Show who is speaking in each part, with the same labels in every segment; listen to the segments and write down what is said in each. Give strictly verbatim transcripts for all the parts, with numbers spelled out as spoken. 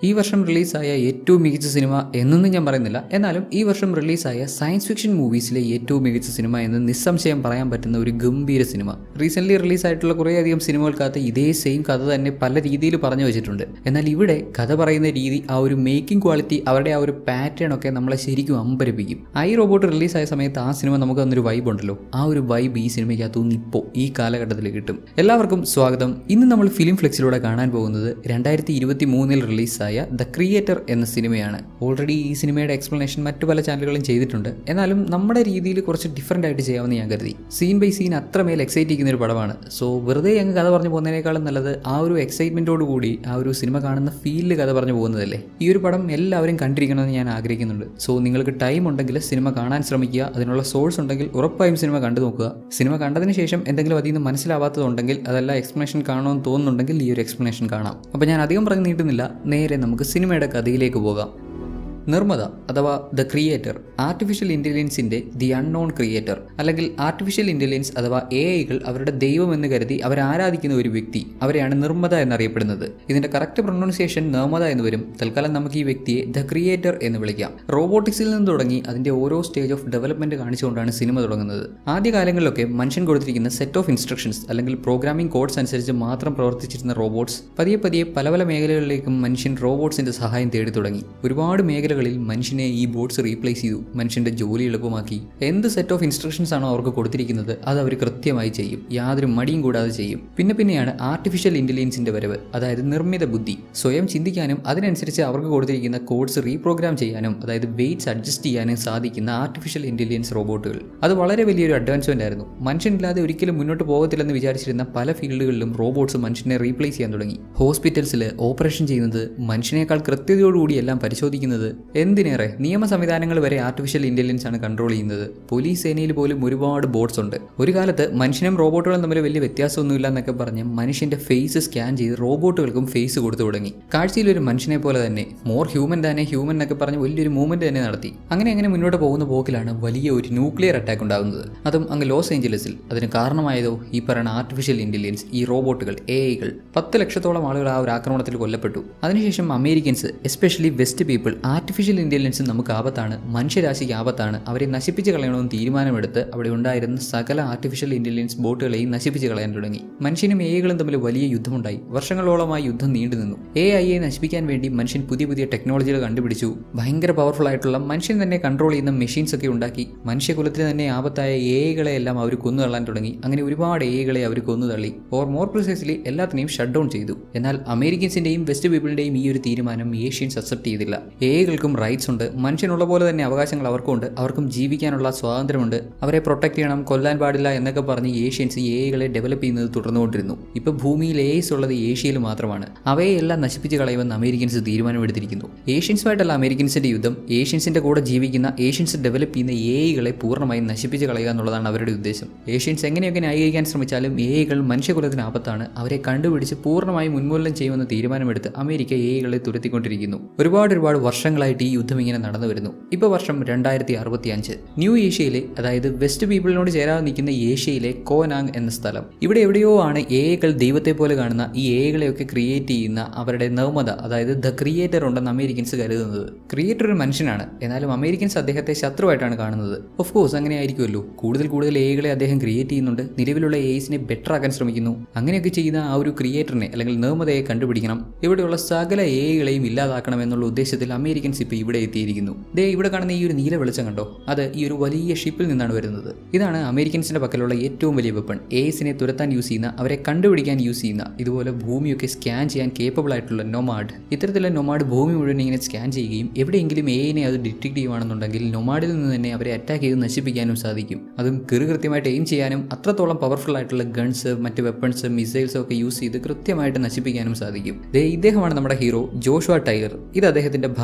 Speaker 1: ഈ വർഷം റിലീസായ ഏറ്റവും മികച്ച സിനിമ എന്നൊന്നും ഞാൻ പറയുന്നില്ല, എന്നാലും ഈ വർഷം റിലീസായ സയൻസ് ഫിക്ഷൻ മൂവീസിലെ ഏറ്റവും മികച്ച സിനിമ എന്ന് നിസ്സംശയം പറയാൻ പറ്റുന്ന ഒരു ഗംഭീര സിനിമ. റീസെന്റ് റിലീസായിട്ടുള്ള കുറേയധികം സിനിമകൾക്കകത്ത് ഇതേ സെയിം കഥ തന്നെ പല രീതിയിൽ പറഞ്ഞു വെച്ചിട്ടുണ്ട്. എന്നാൽ ഇവിടെ കഥ പറയുന്ന രീതി, ആ ഒരു മേക്കിംഗ് ക്വാളിറ്റി, അവരുടെ ആ ഒരു പാറ്റേൺ ഒക്കെ നമ്മളെ ശരിക്കും അമ്പരപ്പിക്കും. ഐ റോബോട്ട് റിലീസായ സമയത്ത് ആ സിനിമ നമുക്ക് തന്നൊരു വൈബ് ഉണ്ടല്ലോ, ആ ഒരു വൈബ് ഈ സിനിമയ്ക്കകത്തുനിന്ന് ഇപ്പോൾ ഈ കാലഘട്ടത്തിൽ കിട്ടും. എല്ലാവർക്കും സ്വാഗതം. ഇന്ന് നമ്മൾ ഫിലിം ഫ്ലെക്സിലൂടെ കാണാൻ പോകുന്നത് രണ്ടായിരത്തി ഇരുപത്തി മൂന്നിൽ റിലീസായ ദ ക്രിയേറ്റർ എന്ന സിനിമയാണ്. ഓൾറെഡി ഈ സിനിമയുടെ എക്സ്പ്ലനേഷൻ മറ്റു പല ചാനലുകളും ചെയ്തിട്ടുണ്ട്, എന്നാലും നമ്മുടെ രീതിയിൽ കുറച്ച് ഡിഫറൻ്റ് ആയിട്ട് ചെയ്യാമെന്ന് ഞാൻ കരുതി. സീൻ ബൈ സീൻ അത്രമേൽ എക്സൈറ്റ് ചെയ്യുന്ന ഒരു പടമാണ്. സോ വെറുതെ അങ്ങ് കഥ പറഞ്ഞു പോകുന്നതിനേക്കാളും നല്ലത് ആ ഒരു എക്സൈറ്റ്മെൻറ്റോട് കൂടി ആ ഒരു സിനിമ കാണുന്ന ഫീലിൽ കഥ പറഞ്ഞു പോകുന്നതല്ലേ. ഈ ഒരു പടം എല്ലാവരും കണ്ടിരിക്കണമെന്ന് ഞാൻ ആഗ്രഹിക്കുന്നുണ്ട്. സോ നിങ്ങൾക്ക് ടൈം ഉണ്ടെങ്കിൽ സിനിമ കാണാൻ ശ്രമിക്കുക. അതിനുള്ള സോഴ്സ് ഉണ്ടെങ്കിൽ ഉറപ്പായും സിനിമ കണ്ടു നോക്കുക. സിനിമ കണ്ടതിന് ശേഷം എന്തെങ്കിലും അതിൽ നിന്ന് മനസ്സിലാവാത്തതുണ്ടെങ്കിൽ, അതല്ല എക്സ്പ്ലനേഷൻ കാണുമെന്ന് തോന്നുന്നുണ്ടെങ്കിൽ ഈ ഒരു എക്സ്പ്ലനേഷൻ കാണാം. അപ്പോൾ ഞാൻ അധികം പറഞ്ഞ് നീട്ടുന്നില്ല, നേരെ നമുക്ക് സിനിമയുടെ കഥയിലേക്ക് പോകാം. നിർമ്മത അഥവാ ദ ക്രിയേറ്റർ, ആർട്ടിഫിഷ്യൽ ഇൻ്റലിജൻസിൻ്റെ ദി അൺനോൺ ക്രിയേറ്റർ, അല്ലെങ്കിൽ ആർട്ടിഫിഷ്യൽ ഇൻ്റലിജൻസ് അഥവാ എ ഐകൾ അവരുടെ ദൈവം എന്ന് കരുതി അവർ ആരാധിക്കുന്ന ഒരു വ്യക്തി, അവരെയാണ് നിർമ്മത എന്നറിയപ്പെടുന്നത്. ഇതിൻ്റെ കറക്റ്റ് പ്രൊണൗൺസിയേഷൻ നിർമ്മത എന്ന് വരും. തൽക്കാലം നമുക്ക് ഈ വ്യക്തിയെ ദ ക്രിയേറ്റർ എന്ന് വിളിക്കാം. റോബോട്ടിക്സിൽ നിന്ന് തുടങ്ങി അതിൻ്റെ ഓരോ സ്റ്റേജ് ഓഫ് ഡെവലപ്മെൻറ്റ് കാണിച്ചുകൊണ്ടാണ് സിനിമ തുടങ്ങുന്നത്. ആദ്യകാലങ്ങളിലൊക്കെ മനുഷ്യൻ കൊടുത്തിരിക്കുന്ന സെറ്റ് ഓഫ് ഇൻസ്ട്രക്ഷൻസ് അല്ലെങ്കിൽ പ്രോഗ്രാമിംഗ് കോഡ്സ് അനുസരിച്ച് മാത്രം പ്രവർത്തിച്ചിരുന്ന റോബോട്ട്സ് പതിയെ പതിയെ പല പല മേഖലകളിലേക്കും മനുഷ്യൻ റോബോട്ട്സിൻ്റെ സഹായം തേടി തുടങ്ങി. ഒരുപാട് മേഖല മനുഷ്യനെ ഈ ബോട്ട്സ് റീപ്ലേസ് ചെയ്തു, മനുഷ്യന്റെ ജോലി എളുപ്പമാക്കി. എന്ത് സെറ്റ് ഓഫ് ഇൻസ്ട്രക്ഷൻസ് ആണോ അവർക്ക് കൊടുത്തിരിക്കുന്നത് അത് അവർ കൃത്യമായി ചെയ്യും, യാതൊരു മടിയും കൂടാതെ ചെയ്യും. പിന്നെ പിന്നെയാണ് ആർട്ടിഫിഷ്യൽ ഇന്റലിജൻസിന്റെ വരവ്, അതായത് നിർമ്മിത ബുദ്ധി. സ്വയം ചിന്തിക്കാനും അതിനനുസരിച്ച് അവർക്ക് കൊടുത്തിരിക്കുന്ന കോഡ്സ് റീപ്രോഗ്രാം ചെയ്യാനും, അതായത് വെയ്റ്റ്സ് അഡ്ജസ്റ്റ് ചെയ്യാനും സാധിക്കുന്ന ആർട്ടിഫിഷ്യൽ ഇന്റലിജൻസ് റോബോട്ടുകൾ. അത് വളരെ വലിയൊരു അഡ്വാൻസ്മെന്റ് ആയിരുന്നു. മനുഷ്യനില്ലാതെ ഒരിക്കലും മുന്നോട്ട് പോകത്തില്ലെന്ന് വിചാരിച്ചിരുന്ന പല ഫീൽഡുകളിലും റോബോട്ട്സ് മനുഷ്യനെ റീപ്ലേസ് ചെയ്യാൻ തുടങ്ങി. ഹോസ്പിറ്റൽസിൽ ഓപ്പറേഷൻ ചെയ്യുന്നത്, മനുഷ്യനേക്കാൾ കൃത്യതയോടുകൂടി എല്ലാം പരിശോധിക്കുന്നത്, എന്തിനേറെ നിയമ സംവിധാനങ്ങൾ വരെ ആർട്ടിഫിഷ്യൽ ഇന്റലിജൻസ് ആണ് കൺട്രോൾ ചെയ്യുന്നത്. പോലീസ് സേനയിൽ പോലും ഒരുപാട് ബോട്ട്സ് ഉണ്ട്. ഒരു കാലത്ത് മനുഷ്യനും റോബോട്ടുകളും തമ്മിൽ വലിയ വ്യത്യാസമൊന്നുമില്ല എന്നൊക്കെ പറഞ്ഞ് മനുഷ്യന്റെ ഫേസ് സ്കാൻ ചെയ്ത് റോബോട്ടുകൾക്കും ഫേസ് കൊടുത്തു തുടങ്ങി. കാഴ്ചയിൽ ഒരു മനുഷ്യനെ പോലെ തന്നെ, മോർ ഹ്യൂമൻ തന്നെ ഹ്യൂമൻ എന്നൊക്കെ പറഞ്ഞ് വലിയൊരു മൂവ്മെന്റ് തന്നെ നടത്തി. അങ്ങനെ അങ്ങനെ മുന്നോട്ട് പോകുന്ന പോക്കിലാണ് വലിയ ഒരു ന്യൂക്ലിയർ അറ്റാക്ക് ഉണ്ടാകുന്നത്. അതും അങ്ങ് ലോസ് ഏഞ്ചലസിൽ. അതിന് കാരണമായതോ ഈ പറയുന്ന ആർട്ടിഫിഷ്യൽ ഇന്റലിജൻസ്, ഈ റോബോട്ടുകൾ, എ ഐകൾ. പത്ത് ലക്ഷത്തോളം ആളുകൾ ആ ഒരു ആക്രമണത്തിൽ കൊല്ലപ്പെട്ടു. അതിനുശേഷം Americans, especially west people, artificial intelligence നമുക്ക് ആപത്താണ്, മനുഷ്യരാശിക്ക് ആപത്താണ്, അവരെ നശിപ്പിച്ച് കളയണമെന്ന് തീരുമാനമെടുത്ത് അവിടെ ഉണ്ടായിരുന്ന സകല ആർട്ടിഫിഷ്യൽ ഇന്റലിജൻസ് ബോട്ടുകളെയും നശിപ്പിച്ച് കളയാൻ തുടങ്ങി. മനുഷ്യനും എ ഐകളും തമ്മിൽ വലിയ യുദ്ധമുണ്ടായി. വർഷങ്ങളോളമായി യുദ്ധം നീണ്ടു നിന്നു. എ ഐയെ നശിപ്പിക്കാൻ വേണ്ടി മനുഷ്യൻ പുതിയ പുതിയ ടെക്നോളജികൾ കണ്ടുപിടിച്ചു. ഭയങ്കര പവർഫുൾ ആയിട്ടുള്ള, മനുഷ്യൻ തന്നെ കൺട്രോൾ ചെയ്യുന്ന മെഷീൻസ് ഒക്കെ ഉണ്ടാക്കി. മനുഷ്യകുലത്തിന് തന്നെ ആപത്തായ എ ഐകളെ എല്ലാം അവർ കൊന്നു തള്ളാൻ തുടങ്ങി. അങ്ങനെ ഒരുപാട് എ ഐകളെ അവർ കൊന്നു തള്ളി. ഓർ മോർ പ്രിസൈസ്ലി എല്ലാത്തിനെയും ഷട്ട് ഡൗൺ ചെയ്തു. എന്നാൽ അമേരിക്കൻസിന്റെയും വെസ്റ്റ് പീപ്പിളിന്റെയും ഈ ഒരു തീരുമാനം ഏഷ്യൻസ് അക്സെപ്റ്റ് ചെയ്തില്ല. എ ഐകൾക്കും റൈറ്റ്സ് ഉണ്ട്, മനുഷ്യനുള്ള പോലെ തന്നെ അവകാശങ്ങൾ അവർക്കുണ്ട്, അവർക്കും ജീവിക്കാനുള്ള സ്വാതന്ത്ര്യമുണ്ട്, അവരെ പ്രൊട്ടക്ട് ചെയ്യണം, കൊല്ലാൻ പാടില്ല എന്നൊക്കെ പറഞ്ഞ് ഏഷ്യൻസ് എ ഐകളെ ഡെവലപ്പ് ചെയ്യുന്നത് തുടർന്നുകൊണ്ടിരുന്നു. ഇപ്പൊ ഭൂമിയിൽ എ ഐസ് ഉള്ളത് ഏഷ്യയിൽ മാത്രമാണ്. അവയെ എല്ലാം നശിപ്പിച്ച് കളയുമെന്ന് അമേരിക്കൻസ് തീരുമാനമെടുത്തിരിക്കുന്നു. ഏഷ്യൻസുമായിട്ടുള്ള അമേരിക്കൻസിന്റെ യുദ്ധം, ഏഷ്യൻസിന്റെ കൂടെ ജീവിക്കുന്ന, ഏഷ്യൻസ് ഡെവലപ്പ് ചെയ്യുന്ന എ ഐകളെ പൂർണ്ണമായും നശിപ്പിച്ച് കളയുക എന്നുള്ളതാണ് അവരുടെ ഉദ്ദേശം. ഏഷ്യൻസ് എങ്ങനെയൊക്കെ ന്യായീകരിക്കാൻ ശ്രമിച്ചാലും എ ഐകൾ മനുഷ്യകുലത്തിന് ആപത്താണ്, അവരെ കണ്ടുപിടിച്ച് പൂർണ്ണമായും ഉന്മൂലനം ചെയ്യുമെന്ന് തീരുമാനമെടുത്ത് അമേരിക്ക എ ഐകളെ തുരത്തിക്കൊണ്ടിരിക്കുന്നു. ഒരുപാട് ഒരുപാട് വർഷങ്ങളായിട്ട് ഈ യുദ്ധം ഇങ്ങനെ നടന്നു വരുന്നു. ഇപ്പോൾ വർഷം രണ്ടായിരത്തി അറുപത്തി അഞ്ച്. ന്യൂ ഏഷ്യയിലെ, അതായത് വെസ്റ്റ് പീപ്പിളിനോട് ചേരാതെ നിൽക്കുന്ന ഏഷ്യയിലെ കോനാങ് എന്ന സ്ഥലം. ഇവിടെ എവിടെയോ ആണ് എ ഐകൾ ദൈവത്തെ പോലെ കാണുന്ന, ഈ എ ഐകളെയൊക്കെ ക്രിയേറ്റ് ചെയ്യുന്ന അവരുടെ നിർമ്മത, അതായത് ദ ക്രിയേറ്റർ ഉണ്ടെന്ന് അമേരിക്കൻസ് കരുതുന്നത്. ക്രിയേറ്റർ ഒരു മനുഷ്യനാണ്, എന്നാലും അമേരിക്കൻസ് അദ്ദേഹത്തെ ശത്രുവായിട്ടാണ് കാണുന്നത്. ഓഫ് കോഴ്സ് അങ്ങനെ ആയിരിക്കുമല്ലോ. കൂടുതൽ കൂടുതൽ എ ഐകളെ അദ്ദേഹം ക്രിയേറ്റ് ചെയ്യുന്നുണ്ട്, നിലവിലുള്ള എ ഐസിനെ ബെറ്റർ ആക്കാൻ ശ്രമിക്കുന്നു. അങ്ങനെയൊക്കെ ചെയ്യുന്ന ആ ഒരു ക്രിയേറ്ററിനെ അല്ലെങ്കിൽ നിർമ്മതയെ കണ്ടുപിടിക്കണം, ഇവിടെയുള്ള സകല എ ഐകളെയും ഇല്ലാതാക്കണം എന്നുള്ള ഉദ്ദേശത്തിൽ അമേരിക്കൻസ് ഇപ്പോൾ ഇവിടെ എത്തിയിരിക്കുന്നു. ദേ ഇവിടെ കാണുന്ന ഈ ഒരു നീല വെളിച്ചം കണ്ടോ, അത് ഈ ഒരു വലിയ ഷിപ്പിൽ നിന്നാണ് വരുന്നത്. ഇതാണ് അമേരിക്കൻസിന്റെ പക്കലുള്ള ഏറ്റവും വലിയ വെപ്പൺ. എയ്സിനെ തുരത്താൻ യൂസ് ചെയ്യുന്ന, അവരെ കണ്ടുപിടിക്കാൻ യൂസ് ചെയ്യുന്ന, ഇതുപോലെ ഭൂമിയൊക്കെ സ്കാൻ ചെയ്യാൻ കേപ്പബിൾ ആയിട്ടുള്ള നൊമാഡ്. ഇത്തരത്തിലുള്ള നൊമാഡ് ഭൂമി മുഴുവൻ ഇങ്ങനെ സ്കാൻ ചെയ്യുകയും എവിടെയെങ്കിലും എയിനെ അത് ഡിറ്റക്ട് ചെയ്യുകയാണെന്നുണ്ടെങ്കിൽ നൊമാഡിൽ നിന്ന് തന്നെ അവരെ അറ്റാക്ക് ചെയ്ത് നശിപ്പിക്കാനും സാധിക്കും. അതും കൃ കൃത്യമായിട്ട് എയിം ചെയ്യാനും അത്രത്തോളം പവർഫുൾ ആയിട്ടുള്ള ഗൺസ്, മറ്റ് വെപ്പൺസ്, മിസൈൽസ് ഒക്കെ യൂസ് ചെയ്ത് കൃത്യമായിട്ട് നശിപ്പിക്കാനും സാധിക്കും. ദേ ഇദ്ദേഹമാണ് നമ്മുടെ ഹീറോ ജോഷുവ ടൈലർ. ഇത് അദ്ദേഹത്തിന്റെ ഭാര്യ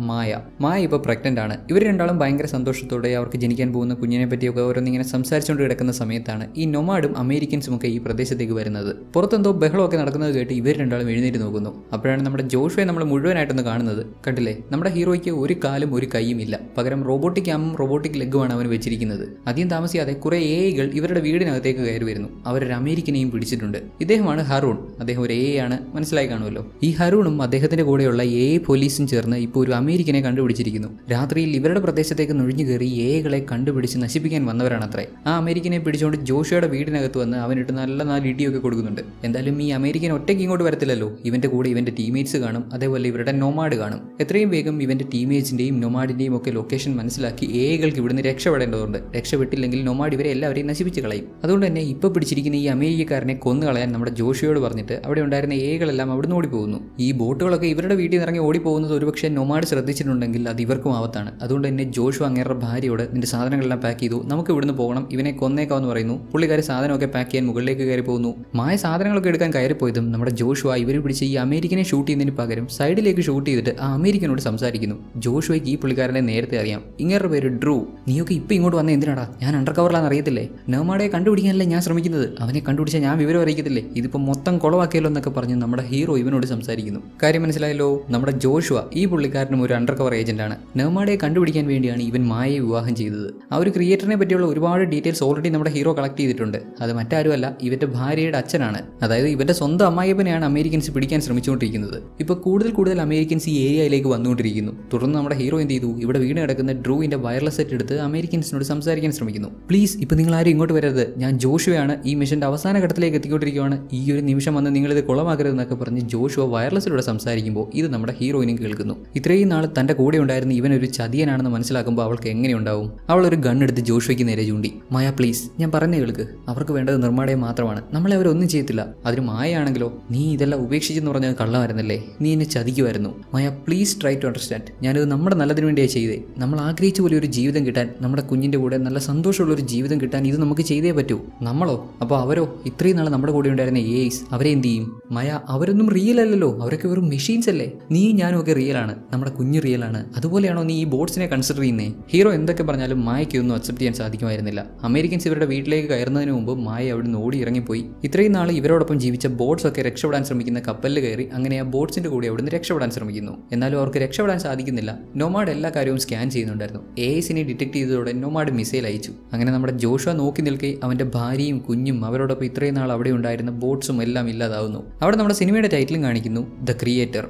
Speaker 1: മായ. മായ ഇപ്പോൾ പ്രഗ്നന്റ് ആണ്. ഇവർ രണ്ടാളും ഭയങ്കര സന്തോഷത്തോടെ അവർക്ക് ജനിക്കാൻ പോകുന്ന കുഞ്ഞിനെ പറ്റിയൊക്കെ ഓരോന്നിങ്ങനെ സംസാരിച്ചുകൊണ്ട് കിടക്കുന്ന സമയത്താണ് ഈ നൊമാഡും അമേരിക്കൻസും ഒക്കെ ഈ പ്രദേശത്തേക്ക് വരുന്നത്. പുറത്തെന്തോ ബഹളമൊക്കെ നടക്കുന്നത് കേട്ട് ഇവർ രണ്ടാളും എഴുന്നേറ്റ് നോക്കുന്നു. അപ്പോഴാണ് നമ്മുടെ ജോഷുവെ നമ്മൾ മുഴുവനായിട്ടൊന്ന് കാണുന്നത്. കണ്ടില്ലേ, നമ്മുടെ ഹീറോയ്ക്ക് ഒരു കാലും ഒരു കൈയും ഇല്ല, പകരം റോബോട്ടിക് ആമും റോബോട്ടിക് ലെഗുമാണ് അവൻ വെച്ചിരിക്കുന്നത്. അധികം താമസിയാതെ കുറെ എ ഐകൾ ഇവരുടെ വീടിനകത്തേക്ക് കയറി വരുന്നു. അവരൊരു അമേരിക്കനെയും പിടിച്ചിട്ടുണ്ട്. ഇദ്ദേഹമാണ് ഹറൂൺ. അദ്ദേഹം ഒരു എ ഐ ആണ്, മനസ്സിലായി കാണുമല്ലോ. ഈ ഹറൂണും അദ്ദേഹത്തിന്റെ കൂടെയുള്ള എ ഐ പോലീസും ചേർന്ന് ഇപ്പോൾ ഒരു അമേരിക്കനെ കണ്ടുപിടിച്ചിരിക്കുന്നു. രാത്രിയിൽ ഇവരുടെ പ്രദേശത്തേക്ക് നുഴഞ്ഞു കയറി എ ഐകളെ കണ്ടുപിടിച്ച് നശിപ്പിക്കാൻ വന്നവരാണത്രേ. ആ അമേരിക്കനെ പിടിച്ചുകൊണ്ട് ജോഷുവയുടെ വീടിനകത്ത് വന്ന് അവനിട്ട് നല്ല നാല് ഇടിയൊക്കെ കൊടുക്കുന്നുണ്ട്. എന്തായാലും ഈ അമേരിക്കൻ ഒറ്റയ്ക്ക് ഇങ്ങോട്ട് വരത്തില്ലല്ലോ. ഇവന്റെ കൂടെ ഇവന്റെ ടീമേറ്റ്സ് കാണും, അതേപോലെ ഇവരുടെ നൊമാഡ് കാണും. എത്രയും വേഗം ഇവന്റെ ടീമേറ്റ്സിന്റെയും നൊമാഡിന്റെയും ഒക്കെ ലൊക്കേഷൻ മനസ്സിലാക്കി എ ഐകൾക്ക് ഇവിടുന്ന് രക്ഷപ്പെടേണ്ടതുണ്ട്. രക്ഷപ്പെട്ടില്ലെങ്കിൽ നൊമാഡ് ഇവരെ എല്ലാവരെയും നശിപ്പിച്ച് കളയും. അതുകൊണ്ട് തന്നെ ഇപ്പോൾ പിടിച്ചിരിക്കുന്ന ഈ അമേരിക്കക്കാരനെ കൊന്നു കളയാൻ നമ്മുടെ ജോഷിയോട് പറഞ്ഞിട്ട് അവിടെ ഉണ്ടായിരുന്ന എ ഐകളെല്ലാം അവിടെ നിന്ന് ഓടിപ്പോകുന്നു. ഈ ബോട്ടുകളൊക്കെ ഇവരുടെ വീട്ടിൽ നിന്ന് ഇറങ്ങി ഓടിപ്പോകുന്നത് ഒരുപക്ഷെ നൊമാഡ് ശ്രദ്ധിച്ചിട്ടുണ്ടെങ്കിൽ അത് ഇവർക്കും ആവത്താണ്. അതുകൊണ്ട് തന്നെ ജോഷു അങ്ങേരുടെ ഭാര്യയോട് നിന്റെ സാധനങ്ങളെല്ലാം പാക്ക് ചെയ്തു, നമുക്ക് ഇവിടുന്ന് പോകണം, ഇവനെ കൊന്നേക്കാവെന്ന് പറയുന്നു. പുള്ളിക്കാരി സാധനമൊക്കെ പാക്ക് ചെയ്യാൻ മുകളിലേക്ക് കയറി പോകുന്നു. മായ സാധനങ്ങളൊക്കെ എടുക്കാൻ കയറിപ്പോയതും നമ്മുടെ ജോഷുവ ഇവർ പിടിച്ച് ഈ അമേരിക്കനെ ഷൂട്ട് ചെയ്യുന്നതിന് പകരം സൈഡിലേക്ക് ഷൂട്ട് ചെയ്തിട്ട് ആ അമേരിക്കനോട് സംസാരിക്കുന്നു. ജോഷുവയ്ക്ക് ഈ പുള്ളിക്കാരനെ നേരത്തെ അറിയാം. ഇങ്ങേരുടെ പേര് ഡ്രൂ. നീയൊക്കെ ഇപ്പൊ ഇങ്ങോട്ട് വന്ന എന്തിനാടാ? ഞാൻ അണ്ടർ കവറിലാന്ന് അറിയത്തില്ലേ? നൊമാഡെ കണ്ടുപിടിക്കാനല്ലേ ഞാൻ ശ്രമിക്കുന്നത്. അവനെ കണ്ടുപിടിച്ചാൽ ഞാൻ വിവരം അറിയിക്കത്തില്ലേ? ഇതിപ്പോ മൊത്തം കുളവാക്കിയല്ലോ എന്നൊക്കെ പറഞ്ഞ് നമ്മുടെ ഹീറോ ഇവനോട് സംസാരിക്കുന്നു. കാര്യം മനസ്സിലായല്ലോ. നമ്മുടെ ജോഷുവ ഈ പുള്ളിക്കാരനും ഒരു അണ്ടർ കവർ ഏജന്റ് ആണ്. നൊമാഡെ കണ്ടുപിടിക്കാൻ വേണ്ടിയാണ് ഇവൻ മായയെ വിവാഹം ചെയ്തത്. ആ ഒരു ക്രിയേറ്ററിനെ പറ്റിയുള്ള ഒരുപാട് ഡീറ്റെയിൽസ് ഓൾറെഡി നമ്മുടെ ഹീറോ കളക്ട് ചെയ്തിട്ടുണ്ട്. അത് മറ്റാരുമല്ല, ഇവന്റെ ഭാര്യയുടെ അച്ഛനാണ്. അതായത് ഇവന്റെ സ്വന്തം അമ്മായിയപ്പനെയാണ് അമേരിക്കൻസ് പിടിക്കാൻ ശ്രമിച്ചുകൊണ്ടിരിക്കുന്നത്. ഇപ്പൊ കൂടുതൽ കൂടുതൽ അമേരിക്കൻസ് ഈ ഏരിയയിലേക്ക് വന്നുകൊണ്ടിരിക്കുന്നു. തുടർന്ന് നമ്മുടെ ഹീറോ എന്ത് ചെയ്തു? ഇവിടെ വീട് കിടക്കുന്ന ഡ്രൂവിന്റെ വയർലെസ് സെറ്റ് എടുത്ത് അമേരിക്കൻസിനോട് സംസാരിക്കാൻ ശ്രമിക്കുന്നു. പ്ലീസ് ഇപ്പൊ നിങ്ങൾ ആരും ഇങ്ങോട്ട് വരരുത്, ഞാൻ ജോഷുവയാണ്, ഈ മിഷന്റെ അവസാന ഘട്ടത്തിലേക്ക് എത്തിക്കൊണ്ടിരിക്കുകയാണ്, ഈ ഒരു നിമിഷം വന്ന് നിങ്ങളിത് കുളമാക്കരുതെന്നൊക്കെ പറഞ്ഞ് ജോഷുവ വയർലെസ്സിലൂടെ സംസാരിക്കുമ്പോൾ ഇത് നമ്മുടെ ഹീറോയിനും കേൾക്കുന്നു. ഇത്രയും നാൾ തന്റെ കൂടെ ഉണ്ടായിരുന്ന ഇവൻ ഒരു ചതിയനാണെന്ന് മനസ്സിലാക്കുമ്പോൾ അവൾക്ക് എങ്ങനെയുണ്ടാവും? അവൾ ഒരു ഗൺ എടുത്ത് ജോഷുവയ്ക്ക് നേരെ ചൂണ്ടി. മായ പ്ലീസ്, ഞാൻ പറഞ്ഞേ കേൾക്ക്, അവർക്ക് വേണ്ടത് നിർമ്മാണയെ മാത്രമാണ്, നമ്മളെ അവരൊന്നും ചെയ്യത്തില്ല. അതിന് മായയാണെങ്കിലോ, നീ ഇതെല്ലാം ഉപേക്ഷിച്ചെന്ന് പറഞ്ഞത് കള്ളമായിരുന്നല്ലേ, നീ എന്നെ ചതിക്കുമായിരുന്നു. Maya please try to understand, ഞാനിത് നമ്മുടെ നല്ലതിന് വേണ്ടിയാണ് ചെയ്തേ. നമ്മൾ ആഗ്രഹിച്ച പോലെ ഒരു ജീവിതം കിട്ടാൻ, നമ്മുടെ കുഞ്ഞിന്റെ കൂടെ നല്ല സന്തോഷമുള്ള ഒരു ജീവിതം കിട്ടാൻ ഇത് നമുക്ക് ചെയ്തേ പറ്റൂ. നമ്മളോ? അപ്പോൾ അവരോ? ഇത്രയും നാൾ നമ്മുടെ കൂടെ ഉണ്ടായിരുന്ന എ ഐസ്, അവരെ എന്ത് ചെയ്യും? മായ അവരൊന്നും റിയൽ അല്ലല്ലോ, അവരൊക്കെ വെറും മെഷീൻസ് അല്ലേ. നീ ഞാനും ഒക്കെ റിയൽ ആണ്, നമ്മുടെ കുഞ്ഞ് റിയൽ ആണ്. അതുപോലെയാണോ നീ ഈ ബോട്ട്സിനെ കൺസിഡർ ചെയ്യുന്നേ? ഹീറോ എന്തൊക്കെ പറഞ്ഞാലും മായയ്ക്ക് ഒന്നും അക്സെപ്റ്റ് ചെയ്യാൻ സാധിക്കുമായിരുന്നില്ല. അമേരിക്കൻസ് ഇവരുടെ വീട്ടിലേക്ക് കയറുന്നതിന് മുമ്പ് മായ അവിടെ നിന്ന് ഓടി ഇറങ്ങിപ്പോയി. ഇത്രയും നാൾ ഇവരോടൊപ്പം ജീവിച്ച ബോട്ട്സ് ഒക്കെ രക്ഷപ്പെടാൻ ശ്രമിക്കുന്ന കപ്പലിൽ കയറി അങ്ങനെ ആ ബോട്ട്സിന്റെ കൂടെ അവിടുന്ന് രക്ഷപ്പെടാൻ ശ്രമിക്കുന്നു. എന്നാലും അവർക്ക് രക്ഷപ്പെടാൻ സാധിക്കുന്നില്ല. നൊമാഡ് എല്ലാ കാര്യവും സ്കാൻ ചെയ്യുന്നുണ്ടായിരുന്നു. എ ഐസിനെ ഡിറ്റക്ട് ചെയ്തതോടെ നൊമാഡ് മിസൈൽ അയച്ചു. അങ്ങനെ നമ്മുടെ ജോഷുവ നോക്കി നിൽക്കെ അവന്റെ ഭാര്യയും കുഞ്ഞും അവരോടൊപ്പം ഇത്രയും നാൾ അവിടെ ഉണ്ടായിരുന്ന ബോട്ട്സും എല്ലാം ഇല്ലാതാവുന്നു. അവിടെ നമ്മുടെ സിനിമയുടെ ടൈറ്റിലും കാണിക്കുന്നു ദ ക്രിയേറ്റർ.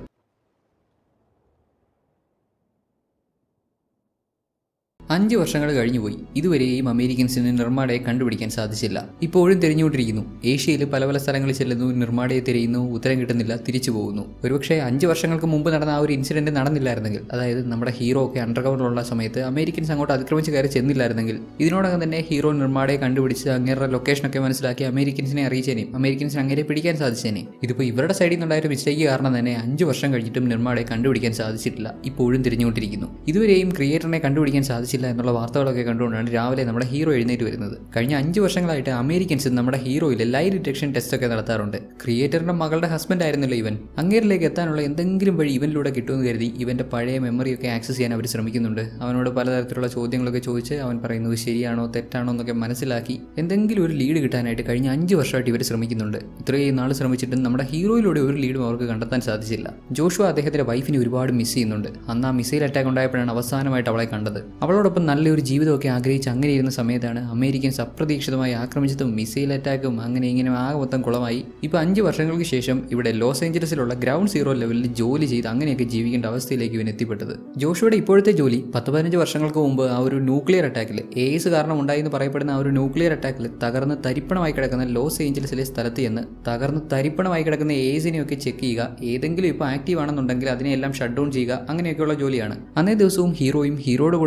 Speaker 1: അഞ്ച് വർഷങ്ങൾ കഴിഞ്ഞുപോയി. ഇതുവരെയും അമേരിക്കൻസിന് നിർമ്മാടയെ കണ്ടുപിടിക്കാൻ സാധിച്ചില്ല. ഇപ്പോഴും തിരഞ്ഞുകൊണ്ടിരിക്കുന്നു. ഏഷ്യയിൽ പല പല സ്ഥലങ്ങളിൽ ചെല്ലുന്നു, നിർമ്മാടയെ തിരയുന്നു, ഉത്തരം കിട്ടുന്നില്ല, തിരിച്ചു പോകുന്നു. ഒരുപക്ഷെ അഞ്ച് വർഷങ്ങൾക്ക് മുമ്പ് നടന്ന ആ ഒരു ഇൻസിഡന്റ് നടന്നില്ലായിരുന്നെങ്കിൽ, അതായത് നമ്മുടെ ഹീറോ ഒക്കെ അണ്ടർകവറിലുള്ള സമയത്ത് അമേരിക്കൻസ് അങ്ങോട്ട് അതിക്രമിച്ച് കയറി ചെന്നില്ലായിരുന്നെങ്കിൽ, ഇതിനോടകം തന്നെ ഹീറോ നിർമ്മാടയെ കണ്ടുപിടിച്ച് അങ്ങേരുടെ ലൊക്കേഷനൊക്കെ മനസ്സിലാക്കി അമേരിക്കൻസിനെ അറിയിച്ചേനെയും അമേരിക്കൻസിന് അങ്ങനെ പിടിക്കാൻ സാധിച്ചേനെയും. ഇതിപ്പോൾ ഇവരുടെ സൈഡിൽ നിന്നുണ്ടായ മിസ്റ്റേക്ക് കാരണം തന്നെ അഞ്ച് വർഷം കഴിഞ്ഞിട്ടും നിർമ്മാടയെ കണ്ടുപിടിക്കാൻ സാധിച്ചിട്ടില്ല. ഇപ്പോഴും തിരിഞ്ഞുകൊണ്ടിരിക്കുന്നു. ഇതുവരെയും ക്രിയേറ്ററിനെ കണ്ടുപിടിക്കാൻ സാധിച്ചില്ല എന്നുള്ള വാർത്തകളൊക്കെ കണ്ടുകൊണ്ടാണ് രാവിലെ നമ്മുടെ ഹീറോ എഴുന്നേറ്റ് വരുന്നത്. കഴിഞ്ഞ അഞ്ച് വർഷങ്ങളായിട്ട് അമേരിക്കൻസ് നമ്മുടെ ഹീറോയിൽ ലൈ ഡിറ്റക്ഷൻ ടെസ്റ്റ് ഒക്കെ നടത്താറുണ്ട്. ക്രിയേറ്ററിന്റെ മകളുടെ ഹസ്ബൻഡ് ആയിരുന്നല്ലോ ഇവൻ. അങ്ങേരിലേക്ക് എത്താനുള്ള എന്തെങ്കിലും വഴി ഇവനിലൂടെ കിട്ടുമെന്ന് കരുതി ഇവന്റെ പഴയ മെമ്മറിയൊക്കെ ആക്സസ് ചെയ്യാൻ അവർ ശ്രമിക്കുന്നുണ്ട്. അവനോട് പലതരത്തിലുള്ള ചോദ്യങ്ങളൊക്കെ ചോദിച്ച് അവൻ പറയുന്നത് ശരിയാണോ തെറ്റാണോ എന്നൊക്കെ മനസ്സിലാക്കി എന്തെങ്കിലും ഒരു ലീഡ് കിട്ടാനായിട്ട് കഴിഞ്ഞ അഞ്ച് വർഷമായിട്ട് ഇവർ ശ്രമിക്കുന്നുണ്ട്. ഇത്രയും നാൾ ശ്രമിച്ചിട്ടും നമ്മുടെ ഹീറോയിലൂടെ ഒരു ലീഡും അവർക്ക് കണ്ടെത്താൻ സാധിച്ചില്ല. ജോഷുവ അദ്ദേഹത്തിന്റെ വൈഫിനെ ഒരുപാട് മിസ് ചെയ്യുന്നുണ്ട്. അന്ന് ആ മിസൈൽ അറ്റാക്ക് ഉണ്ടായപ്പോഴാണ് അവസാനമായിട്ട് അവളെ കണ്ടത്. അവളോടൊപ്പം നല്ലൊരു ജീവിതമൊക്കെ ആഗ്രഹിച്ച് അങ്ങനെ ഇരുന്ന സമയത്താണ് അമേരിക്കൻസ് അപ്രതീക്ഷിതമായി ആക്രമിച്ചതും മിസൈൽ അറ്റാക്കും അങ്ങനെ ഇങ്ങനെ ആകെ മൊത്തം കുളമായി. ഇപ്പോൾ അഞ്ച് വർഷങ്ങൾക്ക് ശേഷം ഇവിടെ ലോസ് ഏഞ്ചലസിലുള്ള ഗ്രൗണ്ട് സീറോ ലെവലിൽ ജോലി ചെയ്ത് അങ്ങനെയൊക്കെ ജീവിക്കേണ്ട അവസ്ഥയിലേക്ക് ഇവൻ എത്തിപ്പെട്ടത്. ജോഷുവയുടെ ഇപ്പോഴത്തെ ജോലി പത്ത് പതിനഞ്ച് വർഷങ്ങൾക്ക് മുമ്പ് ആ ഒരു ന്യൂക്ലിയർ അറ്റാക്കിൽ എയ്സ് കാരണം ഉണ്ടായി എന്ന് പറയപ്പെടുന്ന ആ ഒരു ന്യൂക്ലിയർ അറ്റാക്കിൽ തകർന്ന് തരിപ്പണമായി കിടക്കുന്ന ലോസ് ഏഞ്ചലസിലെ സ്ഥലത്ത് ചെന്ന് തകർന്ന് തരിപ്പണമായി കിടക്കുന്ന എയ്സിനെയൊക്കെ ചെക്ക് ചെയ്യുക, ഏതെങ്കിലും ഇപ്പോൾ ആക്റ്റീവ് ആണെന്നുണ്ടെങ്കിൽ അതിനെല്ലാം ഷട്ട് ഡൗൺ ചെയ്യുക, അങ്ങനെയൊക്കെയുള്ള ജോലിയാണ്. അന്നേ ദിവസവും ഹീറോയും ഹീറോയുടെ കൂടെ വർക്ക് ചെയ്യുന്ന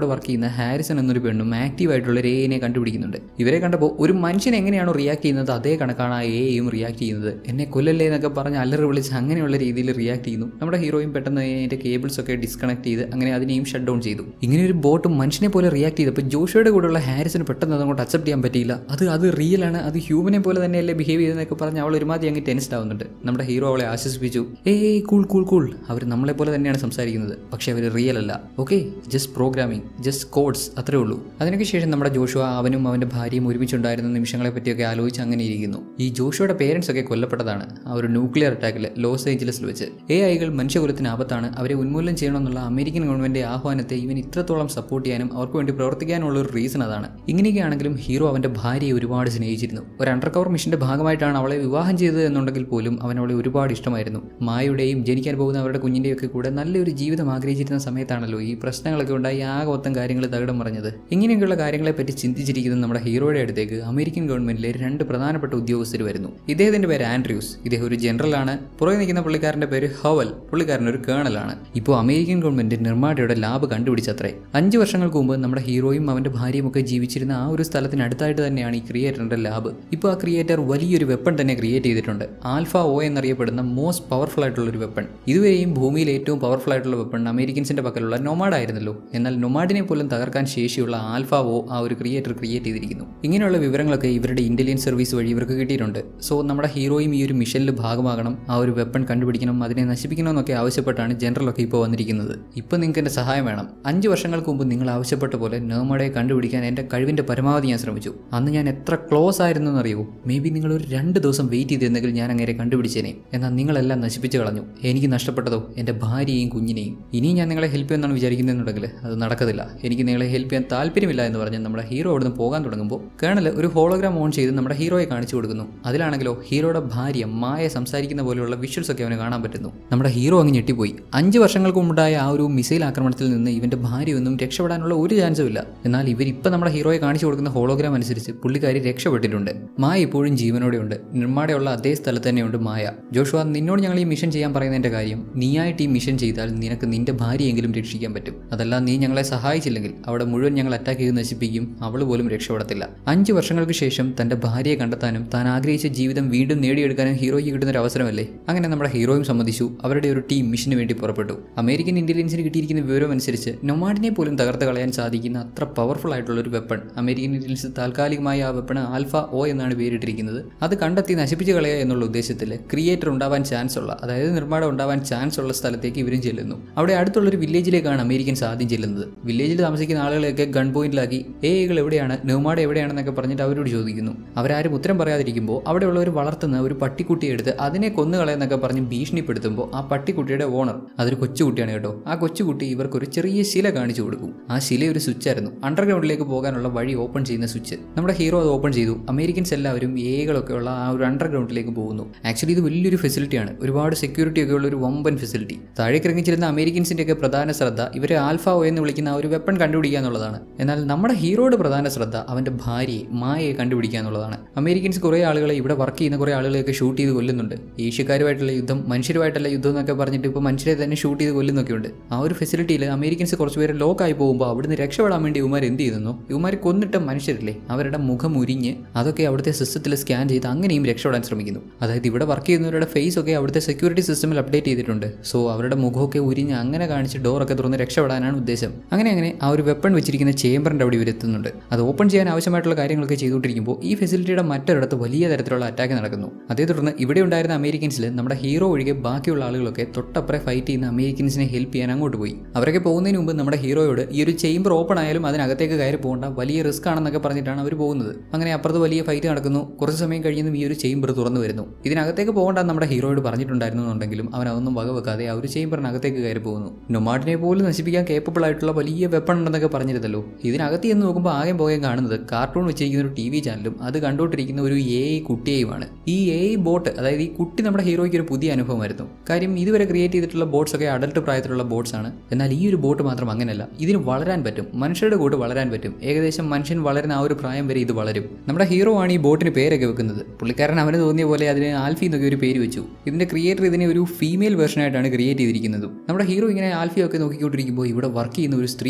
Speaker 1: ചെയ്യുന്ന ഹാരിസൺ എന്നൊരു പെണ്ണും ആക്റ്റീവായിട്ടുള്ള ഒരു എനെ കണ്ടുപിടിക്കുന്നുണ്ട്. ഇവരെ കണ്ടപ്പോൾ ഒരു മനുഷ്യൻ എങ്ങനെയാണോ റിയാക്ട് ചെയ്യുന്നത് അതേ കണക്കാണ് ആ എയും റിയാക്ട് ചെയ്യുന്നത്. എന്നെ കൊല്ലല്ലേ എന്നൊക്കെ പറഞ്ഞ് അല്ലറി വിളിച്ച് അങ്ങനെയുള്ള രീതിയിൽ റിയാക്ട് ചെയ്യുന്നു. നമ്മുടെ ഹീറോയും പെട്ടെന്ന് അതിൻ്റെ കേബിൾസ് ഒക്കെ ഡിസ്കണക്ട് ചെയ്ത് അങ്ങനെ അതിനെയും ഷട്ട് ഡൗൺ ചെയ്തു. ഇങ്ങനെ ഒരു ബോട്ട് മനുഷ്യനെ പോലെ റിയാക്ട് ചെയ്തപ്പോൾ ജോഷുവയുടെ കൂടെയുള്ള ഹാരിസിന് പെട്ടെന്ന് അതങ്ങോട്ട് അക്സെപ്റ്റ് ചെയ്യാൻ പറ്റിയില്ല. അത് അത് റിയൽ ആണ്, അത് ഹ്യൂമനെ പോലെ തന്നെയല്ലേ ബിഹേവ് ചെയ്തെന്നൊക്കെ പറഞ്ഞ് അവൾ ഒരുമാതിരി അങ്ങ് ടെൻസ്ഡ് ആവുന്നുണ്ട്. നമ്മുടെ ഹീറോ അവളെ ആശ്വസിപ്പിച്ചു. ഏയ് കൂൾ കൂൾ കൂൾ, അവർ നമ്മളെ പോലെ തന്നെയാണ് സംസാരിക്കുന്നത്, പക്ഷേ അവർ റിയൽ അല്ല. Okay, just programming, just codes, അത്രേ ഉള്ളൂ. അതിനൊക്കെ ശേഷം നമ്മുടെ ജോഷുവ അവനും അവൻ്റെ ഭാര്യയും ഒരുമിച്ചുണ്ടായിരുന്ന നിമിഷങ്ങളെ പറ്റിയൊക്കെ ആലോചിച്ച് അങ്ങനെ ഇരിക്കുന്നു. ഈ ജോഷുവയുടെ പേരൻസ് ഒക്കെ കൊല്ലപ്പെട്ടതാണ് ആ ഒരു ന്യൂക്ലിയർ അറ്റാക്കിൽ ലോസ് ഏഞ്ചലസിൽ വെച്ച്. എ ഐകൾ മനുഷ്യകുലത്തിന് ആപത്താണ്, അവരെ ഉന്മൂലനം ചെയ്യണമെന്നുള്ള അമേരിക്കൻ ഗവൺമെന്റ് ആഹ്വാനത്തെ ഇവൻ ഇത്രത്തോളം സപ്പോർട്ട് ചെയ്യാനും അവർക്ക് വേണ്ടി പ്രവർത്തിക്കാനുള്ള ഒരു റീസൺ അതാണ്. ഇങ്ങനെയൊക്കെയാണെങ്കിലും ഹീറോ അവൻ്റെ ഭാര്യയെ ഒരുപാട് സ്നേഹിച്ചിരുന്നു. ഒരു അണ്ടർ കവർ മിഷന്റെ ഭാഗമായിട്ടാണ് അവളെ വിവാഹം ചെയ്തത് എന്നുണ്ടെങ്കിൽ പോലും അവൻ അവളെ ഒരുപാട് ഇഷ്ടമായിരുന്നു. മായയുടെയും ജനിക്കാൻ പോകുന്ന അവരുടെ കുഞ്ഞിൻ്റെയും ഒക്കെ കൂടെ നല്ലൊരു ജീവിതം ആഗ്രഹിച്ചിരുന്ന സമയത്താണല്ലോ ഈ പ്രശ്നങ്ങളൊക്കെ ഉണ്ടായി ആകെ മൊത്തം കാര്യങ്ങൾ തകിടം പറഞ്ഞത്. ഇങ്ങനെയൊക്കെയുള്ള കാര്യങ്ങളെ പറ്റി ചിന്തിച്ചിരിക്കുന്ന നമ്മുടെ ഹീറോയുടെ അടുത്തേക്ക് അമേരിക്കൻ ഗവൺമെന്റിലെ രണ്ട് പ്രധാനപ്പെട്ട ഉദ്യോഗസ്ഥർ വരുന്നു. ഇദ്ദേഹത്തിന്റെ പേര് ആൻഡ്രൂസ്, ഇദ്ദേഹം ഒരു ജനറലാണ്. പുറകെ നിൽക്കുന്ന പുള്ളിക്കാരന്റെ പേര് ഹവൽ, പുള്ളിക്കാരൻ ഒരു കേണലാണ്. ഇപ്പോൾ അമേരിക്കൻ ഗവൺമെന്റ് നിർമ്മാണയുടെ ലാബ് കണ്ടുപിടിച്ചത്രേ. അഞ്ച് വർഷങ്ങൾക്ക് മുമ്പ് നമ്മുടെ ഹീറോയും അവന്റെ ഭാര്യയും ഒക്കെ ജീവിച്ചിരുന്ന ആ ഒരു സ്ഥലത്തിനടുത്തായിട്ട് തന്നെയാണ് ഈ ക്രിയേറ്ററിന്റെ ലാബ്. ഇപ്പോൾ ആ ക്രിയേറ്റർ വലിയൊരു വെപ്പൺ തന്നെ ക്രിയേറ്റ് ചെയ്തിട്ടുണ്ട്. ആൽഫ ഒ എന്നറിയപ്പെടുന്ന മോസ്റ്റ് പവർഫുൾ ആയിട്ടുള്ള ഒരു വെപ്പൺ. ഇതുവരെയും ഭൂമിയിൽ ഏറ്റവും പവർഫുൾ ആയിട്ടുള്ള വെപ്പൺ അമേരിക്കൻസിന്റെ പക്കലുള്ള നൊമാഡായിരുന്നല്ലോ. എന്നാൽ നൊമാഡിനെ പോലും തകർക്കാൻ ശേഷിയുള്ള ആൽഫ ഒ ആ ഒരു ക്രിയേറ്റർ ക്രിയേറ്റ് ചെയ്തിരിക്കുന്നു. ഇങ്ങനെയുള്ള വിവരങ്ങളൊക്കെ ഇവരുടെ ഇന്റലിജൻസ് സർവീസ് വഴി ഇവർക്ക് കിട്ടിയിട്ടുണ്ട്. സോ നമ്മുടെ ഹീറോയും ഈ ഒരു മിഷനിൽ ഭാഗമാകണം, ആ ഒരു വെപ്പൺ കണ്ടുപിടിക്കണം, അതിനെ നശിപ്പിക്കണം എന്നൊക്കെ ആവശ്യപ്പെട്ടാണ് ജനറലൊക്കെ ഇപ്പോൾ വന്നിരിക്കുന്നത്. ഇപ്പം നിങ്ങൾക്ക് എൻ്റെ സഹായം വേണം. അഞ്ച് വർഷങ്ങൾക്ക് മുമ്പ് നിങ്ങൾ ആവശ്യപ്പെട്ട പോലെ നൊമാഡയെ കണ്ടുപിടിക്കാൻ എൻ്റെ കഴിവിൻ്റെ പരമാവധി ഞാൻ ശ്രമിച്ചു. അന്ന് ഞാൻ എത്ര ക്ലോസ് ആയിരുന്നു എന്നറിയോ? മേ ബി നിങ്ങൾ ഒരു രണ്ട് ദിവസം വെയിറ്റ് ചെയ്തിരുന്നെങ്കിൽ ഞാൻ അങ്ങനെ കണ്ടുപിടിച്ചേനെ. എന്നാൽ നിങ്ങളെല്ലാം നശിപ്പിച്ച് കളഞ്ഞു. എനിക്ക് നഷ്ടപ്പെട്ടതോ എൻ്റെ ഭാര്യയെയും കുഞ്ഞിനെയും. ഇനിയും ഞാൻ നിങ്ങളെ ഹെൽപ്പ് ചെയ്യുമെന്നാണ് വിചാരിക്കുന്നതെന്നുണ്ടെങ്കിൽ അത് നടക്കത്തില്ല. എനിക്ക് നിങ്ങളെ ഹെൽപ്പ് ചെയ്യാൻ താല്പര്യമില്ല എന്ന് പറഞ്ഞ് നമ്മുടെ ഹീറോ അവിടുന്ന് പോകാൻ തുടങ്ങുമ്പോൾ കേണൽ ഒരു ഹോളോഗ്രാം ഓൺ ചെയ്ത് നമ്മുടെ ഹീറോയെ കാണിച്ചു കൊടുക്കുന്നു. അതിലാണെങ്കിലോ ഹീറോയുടെ ഭാര്യ മായ സംസാരിക്കുന്ന പോലെയുള്ള വിഷ്വൽസ് ഒക്കെ അവന് കാണാൻ പറ്റുന്നു. നമ്മുടെ ഹീറോ അങ്ങ് ഞെട്ടിപ്പോയി. അഞ്ച് വർഷങ്ങൾക്ക് മുമ്പുണ്ടായ ആ ഒരു മിസൈൽ ആക്രമണത്തിൽ നിന്ന് ഇവന്റെ ഭാര്യ ഒന്നും രക്ഷപ്പെടാനുള്ള ഒരു ചാൻസും ഇല്ല. എന്നാൽ ഇവരിപ്പോൾ നമ്മുടെ ഹീറോയെ കാണിച്ചു കൊടുക്കുന്ന ഹോളോഗ്രാം അനുസരിച്ച് പുള്ളിക്കാരി രക്ഷപ്പെട്ടിട്ടുണ്ട്. മായ ഇപ്പോഴും ജീവനോടെ ഉണ്ട്. നിർമ്മാണയുള്ള അതേ സ്ഥലത്ത് തന്നെയുണ്ട് മായ. ജോഷുവ, നിന്നോട് ഞങ്ങൾ ഈ മിഷൻ ചെയ്യാൻ പറയുന്നതിന്റെ കാര്യം, നീയായിട്ട് ഈ മിഷൻ ചെയ്താൽ നിനക്ക് നിന്റെ ഭാര്യയെങ്കിലും രക്ഷിക്കാൻ പറ്റും. അതല്ല നീ ഞങ്ങളെ സഹായിച്ചില്ലെങ്കിൽ അവിടെ മുഴുവൻ ഞങ്ങൾ അറ്റാക്ക് ചെയ്ത് നശിപ്പിക്കും, അവൾ പോലും രക്ഷപ്പെടത്തില്ല. അഞ്ച് വർഷങ്ങൾക്ക് ശേഷം തന്റെ ഭാര്യയെ കണ്ടെത്താനും താൻ ആഗ്രഹിച്ച ജീവിതം വീണ്ടും നേടിയെടുക്കാനും ഹീറോയ്ക്ക് കിട്ടുന്ന ഒരു അവസരമല്ലേ. അങ്ങനെ നമ്മുടെ ഹീറോയും സമ്മതിച്ചു. അവരുടെ ഒരു ടീം മിഷന് വേണ്ടി പുറപ്പെട്ടു. അമേരിക്കൻ ഇന്റലിജൻസിന് കിട്ടിയിരിക്കുന്ന വിവരം അനുസരിച്ച് നൊമാഡിനെ പോലും തകർത്ത് കളയാൻ സാധിക്കുന്ന അത്ര പവർഫുൾ ആയിട്ടുള്ള ഒരു വെപ്പൺ അമേരിക്കൻ ഇന്റലിജൻസ് താൽക്കാലികമായി ആ വെപ്പൺ ആൽഫ ഒ എന്നാണ് പേരിട്ടിരിക്കുന്നത്. അത് കണ്ടെത്തി നശിപ്പിച്ച് കളയുക എന്നുള്ള ഉദ്ദേശത്തിൽ ക്രിയേറ്റർ ഉണ്ടാവാൻ ചാൻസ് ഉള്ള, അതായത് നിർമ്മാണം ഉണ്ടാവാൻ ചാൻസ് ഉള്ള സ്ഥലത്തേക്ക് ഇവരും ചെല്ലുന്നു. അവിടെ അടുത്തുള്ളൊരു വില്ലേജിലേക്കാണ് അമേരിക്കൻസ് ആദ്യം ചെല്ലുന്നത്. വില്ലേജിൽ താമസിക്കുന്ന ആളുകളെയൊക്കെ ഗൺ പോയിന്റിലാക്കി എകൾ എവിടെയാണ്, നൊമാഡ് എവിടെയാണെന്നൊക്കെ പറഞ്ഞിട്ട് അവരോട് ചോദിക്കുന്നു. അവരാരും ഉത്തരം പറയാതിരിക്കുമ്പോൾ അവിടെയുള്ളവർ വളർത്തുന്ന ഒരു പട്ടിക്കുട്ടിയെ എടുത്ത് അതിനെ കൊന്നുകളയെന്നൊക്കെ പറഞ്ഞ് ഭീഷണിപ്പെടുത്തുമ്പോൾ ആ പട്ടിക്കുട്ടിയുടെ ഓണർ, അതൊരു കൊച്ചുകുട്ടിയാണ് കേട്ടോ, ആ കൊച്ചുകുട്ടി ഇവർക്കൊരു ചെറിയ ശില കാണിച്ചു കൊടുക്കും. ആ ശില ഒരു സ്വിച്ച് ആയിരുന്നു, അണ്ടർഗ്രൗണ്ടിലേക്ക് പോകാനുള്ള വഴി ഓപ്പൺ ചെയ്യുന്ന സ്വിച്ച്. നമ്മുടെ ഹീറോ അത് ഓപ്പൺ ചെയ്തു. അമേരിക്കൻസ് എല്ലാവരും എകളൊക്കെ ഉള്ള ആ ഒരു അണ്ടർഗ്രൗണ്ടിലേക്ക് പോകുന്നു. ആക്ച്വലി ഇത് വലിയൊരു ഫെസിലിറ്റിയാണ്, ഒരുപാട് സെക്യൂരിറ്റി ഒക്കെ ഉള്ള ഒരു വമ്പൻ ഫെസിലിറ്റി. താഴേക്ക് ഇറങ്ങിച്ചിരുന്ന അമേരിക്കൻസിന്റെ ഒക്കെ പ്രധാന ശ്രദ്ധ ഇവരെ ആൽഫ ഒ എന്ന് വിളിക്കുന്ന ആ ഒരു വെപ്പൺ കണ്ടുപിടിക്കുക എന്നുള്ളതാണ്. എന്നാൽ നമ്മുടെ ഹീറോയുടെ പ്രധാന ശ്രദ്ധ അവന്റെ ഭാര്യയെ മായയെ കണ്ടുപിടിക്കുക എന്നുള്ളതാണ്. അമേരിക്കൻസ് കുറെ ആളുകളെ, ഇവിടെ വർക്ക് ചെയ്യുന്ന കുറെ ആളുകളെയൊക്കെ ഷൂട്ട് ചെയ്ത് കൊല്ലുന്നുണ്ട്. ഏഷ്യക്കാരുമായിട്ടുള്ള യുദ്ധം, മനുഷ്യരുമായിട്ടുള്ള യുദ്ധം എന്നൊക്കെ പറഞ്ഞിട്ട് ഇപ്പോൾ മനുഷ്യരെ തന്നെ ഷൂട്ട് ചെയ്ത് കൊല്ലുന്നൊക്കെയുണ്ട്. ആ ഒരു ഫെസിലിറ്റിയിൽ അമേരിക്കൻസ് കുറച്ചുപേരെ ലോക്കായി പോകുമ്പോൾ അവിടുന്ന് രക്ഷപ്പെടാൻ വേണ്ടി ഇവന്മാർ എന്ത് ചെയ്യുന്നു, ഇവന്മാർ കൊന്നിട്ട മനുഷ്യരില്ലേ അവരുടെ മുഖം ഉരിഞ്ഞ് അതൊക്കെ അവിടുത്തെ സിസ്റ്റത്തിൽ സ്കാൻ ചെയ്ത് അങ്ങനെയും രക്ഷപ്പെടാൻ ശ്രമിക്കുന്നു. അതായത് ഇവിടെ വർക്ക് ചെയ്യുന്നവരുടെ ഫേസ് ഒക്കെ അവിടുത്തെ സെക്യൂരിറ്റി സിസ്റ്റമിൽ അപ്ഡേറ്റ് ചെയ്തിട്ടുണ്ട്. സോ അവരുടെ മുഖമൊക്കെ ഉരിഞ്ഞ് അങ്ങനെ കാണിച്ച് ഡോറൊക്കെ തുറന്ന് രക്ഷപ്പെടാനാണ് ഉദ്ദേശം. അങ്ങനെ അങ്ങനെ ആ ഒരു വെപ്പൺ വെച്ചിരിക്കുന്ന ചേംബറിന്റെ അവിടെ ഇവർ എത്തുന്നുണ്ട്. അത് ഓപ്പൺ ചെയ്യാൻ ആവശ്യമായിട്ടുള്ള കാര്യങ്ങളൊക്കെ ചെയ്തുകൊണ്ടിരിക്കുമ്പോൾ ഈ ഫെസിലിറ്റിയുടെ മറ്റൊരിടത്ത് വലിയ തരത്തിലുള്ള അറ്റാക്ക് നടക്കുന്നു. അതേ തുടർന്ന് ഇവിടെ ഉണ്ടായിരുന്ന അമേരിക്കൻസിൽ നമ്മുടെ ഹീറോ ഒഴികെ ബാക്കിയുള്ള ആളുകളൊക്കെ തൊട്ടപ്പുറം ഫൈറ്റ് ചെയ്യുന്ന അമേരിക്കൻസിനെ ഹെൽപ്പ് ചെയ്യാൻ അങ്ങോട്ട് പോയി. അവരൊക്കെ പോകുന്നതിന് മുമ്പ് നമ്മുടെ ഹീറോയോട് ഈ ഒരു ചേംബർ ഓപ്പൺ ആയാലും അതിനകത്തേക്ക് കയറി പോകേണ്ട, വലിയ റിസ്ക് ആണെന്നൊക്കെ പറഞ്ഞിട്ടാണ് അവർ പോകുന്നത്. അങ്ങനെ അപ്പുറത്ത് വലിയ ഫൈറ്റ് നടക്കുന്നു. കുറച്ച് സമയം കഴിയുന്നു ഈ ഒരു ചേംബർ തുറന്നു വരുന്നു. ഇതിനകത്തേക്ക് പോകേണ്ട നമ്മുടെ ഹീറോയോട് പറഞ്ഞിട്ടുണ്ടായിരുന്നുണ്ടെങ്കിലും അവൻ അതൊന്നും വകവെക്കാതെ ആ ഒരു ചേംബറിനകത്തേക്ക് കയറി പോകുന്നു. നൊമാഡിനെ പോലും നശിപ്പിക്കാൻ കേപ്പബിൾ ആയിട്ടുള്ള വലിയ വെപ്പൺ ഉണ്ടെന്നൊക്കെ പറഞ്ഞിരുന്നല്ലോ. ഇതിനകത്ത് എന്ന് നോക്കുമ്പോൾ ആകെ പോകാൻ കാണുന്നത് കാർട്ടൂൺ വെച്ചിരിക്കുന്ന ഒരു ടി വി ചാനലും അത് കണ്ടുകൊണ്ടിരിക്കുന്ന ഒരു എ ഐ കുട്ടിയെയുമാണ്. ഈ എ ഐ ബോട്ട്, അതായത് ഈ കുട്ടി നമ്മുടെ ഹീറോയ്ക്ക് ഒരു പുതിയ അനുഭവമായിരുന്നു. കാര്യം ഇതുവരെ ക്രിയേറ്റ് ചെയ്തിട്ടുള്ള ബോട്ട്സ് ഒക്കെ അഡൽട്ട് പ്രായത്തിലുള്ള ബോട്ട്സ് ആണ്. എന്നാൽ ഈ ഒരു ബോട്ട് മാത്രം അങ്ങനെയല്ല, ഇതിന് വളരാൻ പറ്റും, മനുഷ്യരുടെ കൂട്ട് വളരാൻ പറ്റും. ഏകദേശം മനുഷ്യൻ വളരുന്ന ആ ഒരു പ്രായം വരെ ഇത് വളരും. നമ്മുടെ ഹീറോ ആണ് ഈ ബോട്ടിന് പേരൊക്കെ വെക്കുന്നത്. പുള്ളിക്കാരൻ അവന് തോന്നിയ പോലെ അതിന് ആൽഫി എന്നൊക്കെ ഒരു പേര് വെച്ചു. ഇതിന്റെ ക്രിയേറ്റർ ഇതിനെ ഒരു ഫീമെയിൽ വേർഷനായിട്ടാണ് ക്രിയേറ്റ് ചെയ്തിരിക്കുന്നത്. നമ്മുടെ ഹീറോ ഇങ്ങനെ ആൽഫിയൊക്കെ നോക്കിക്കൊണ്ടിരിക്കുമ്പോൾ ഇവിടെ വർക്ക് ചെയ്യുന്ന ഒരു സ്ത്രീ അങ്ങോട്ട് കയറി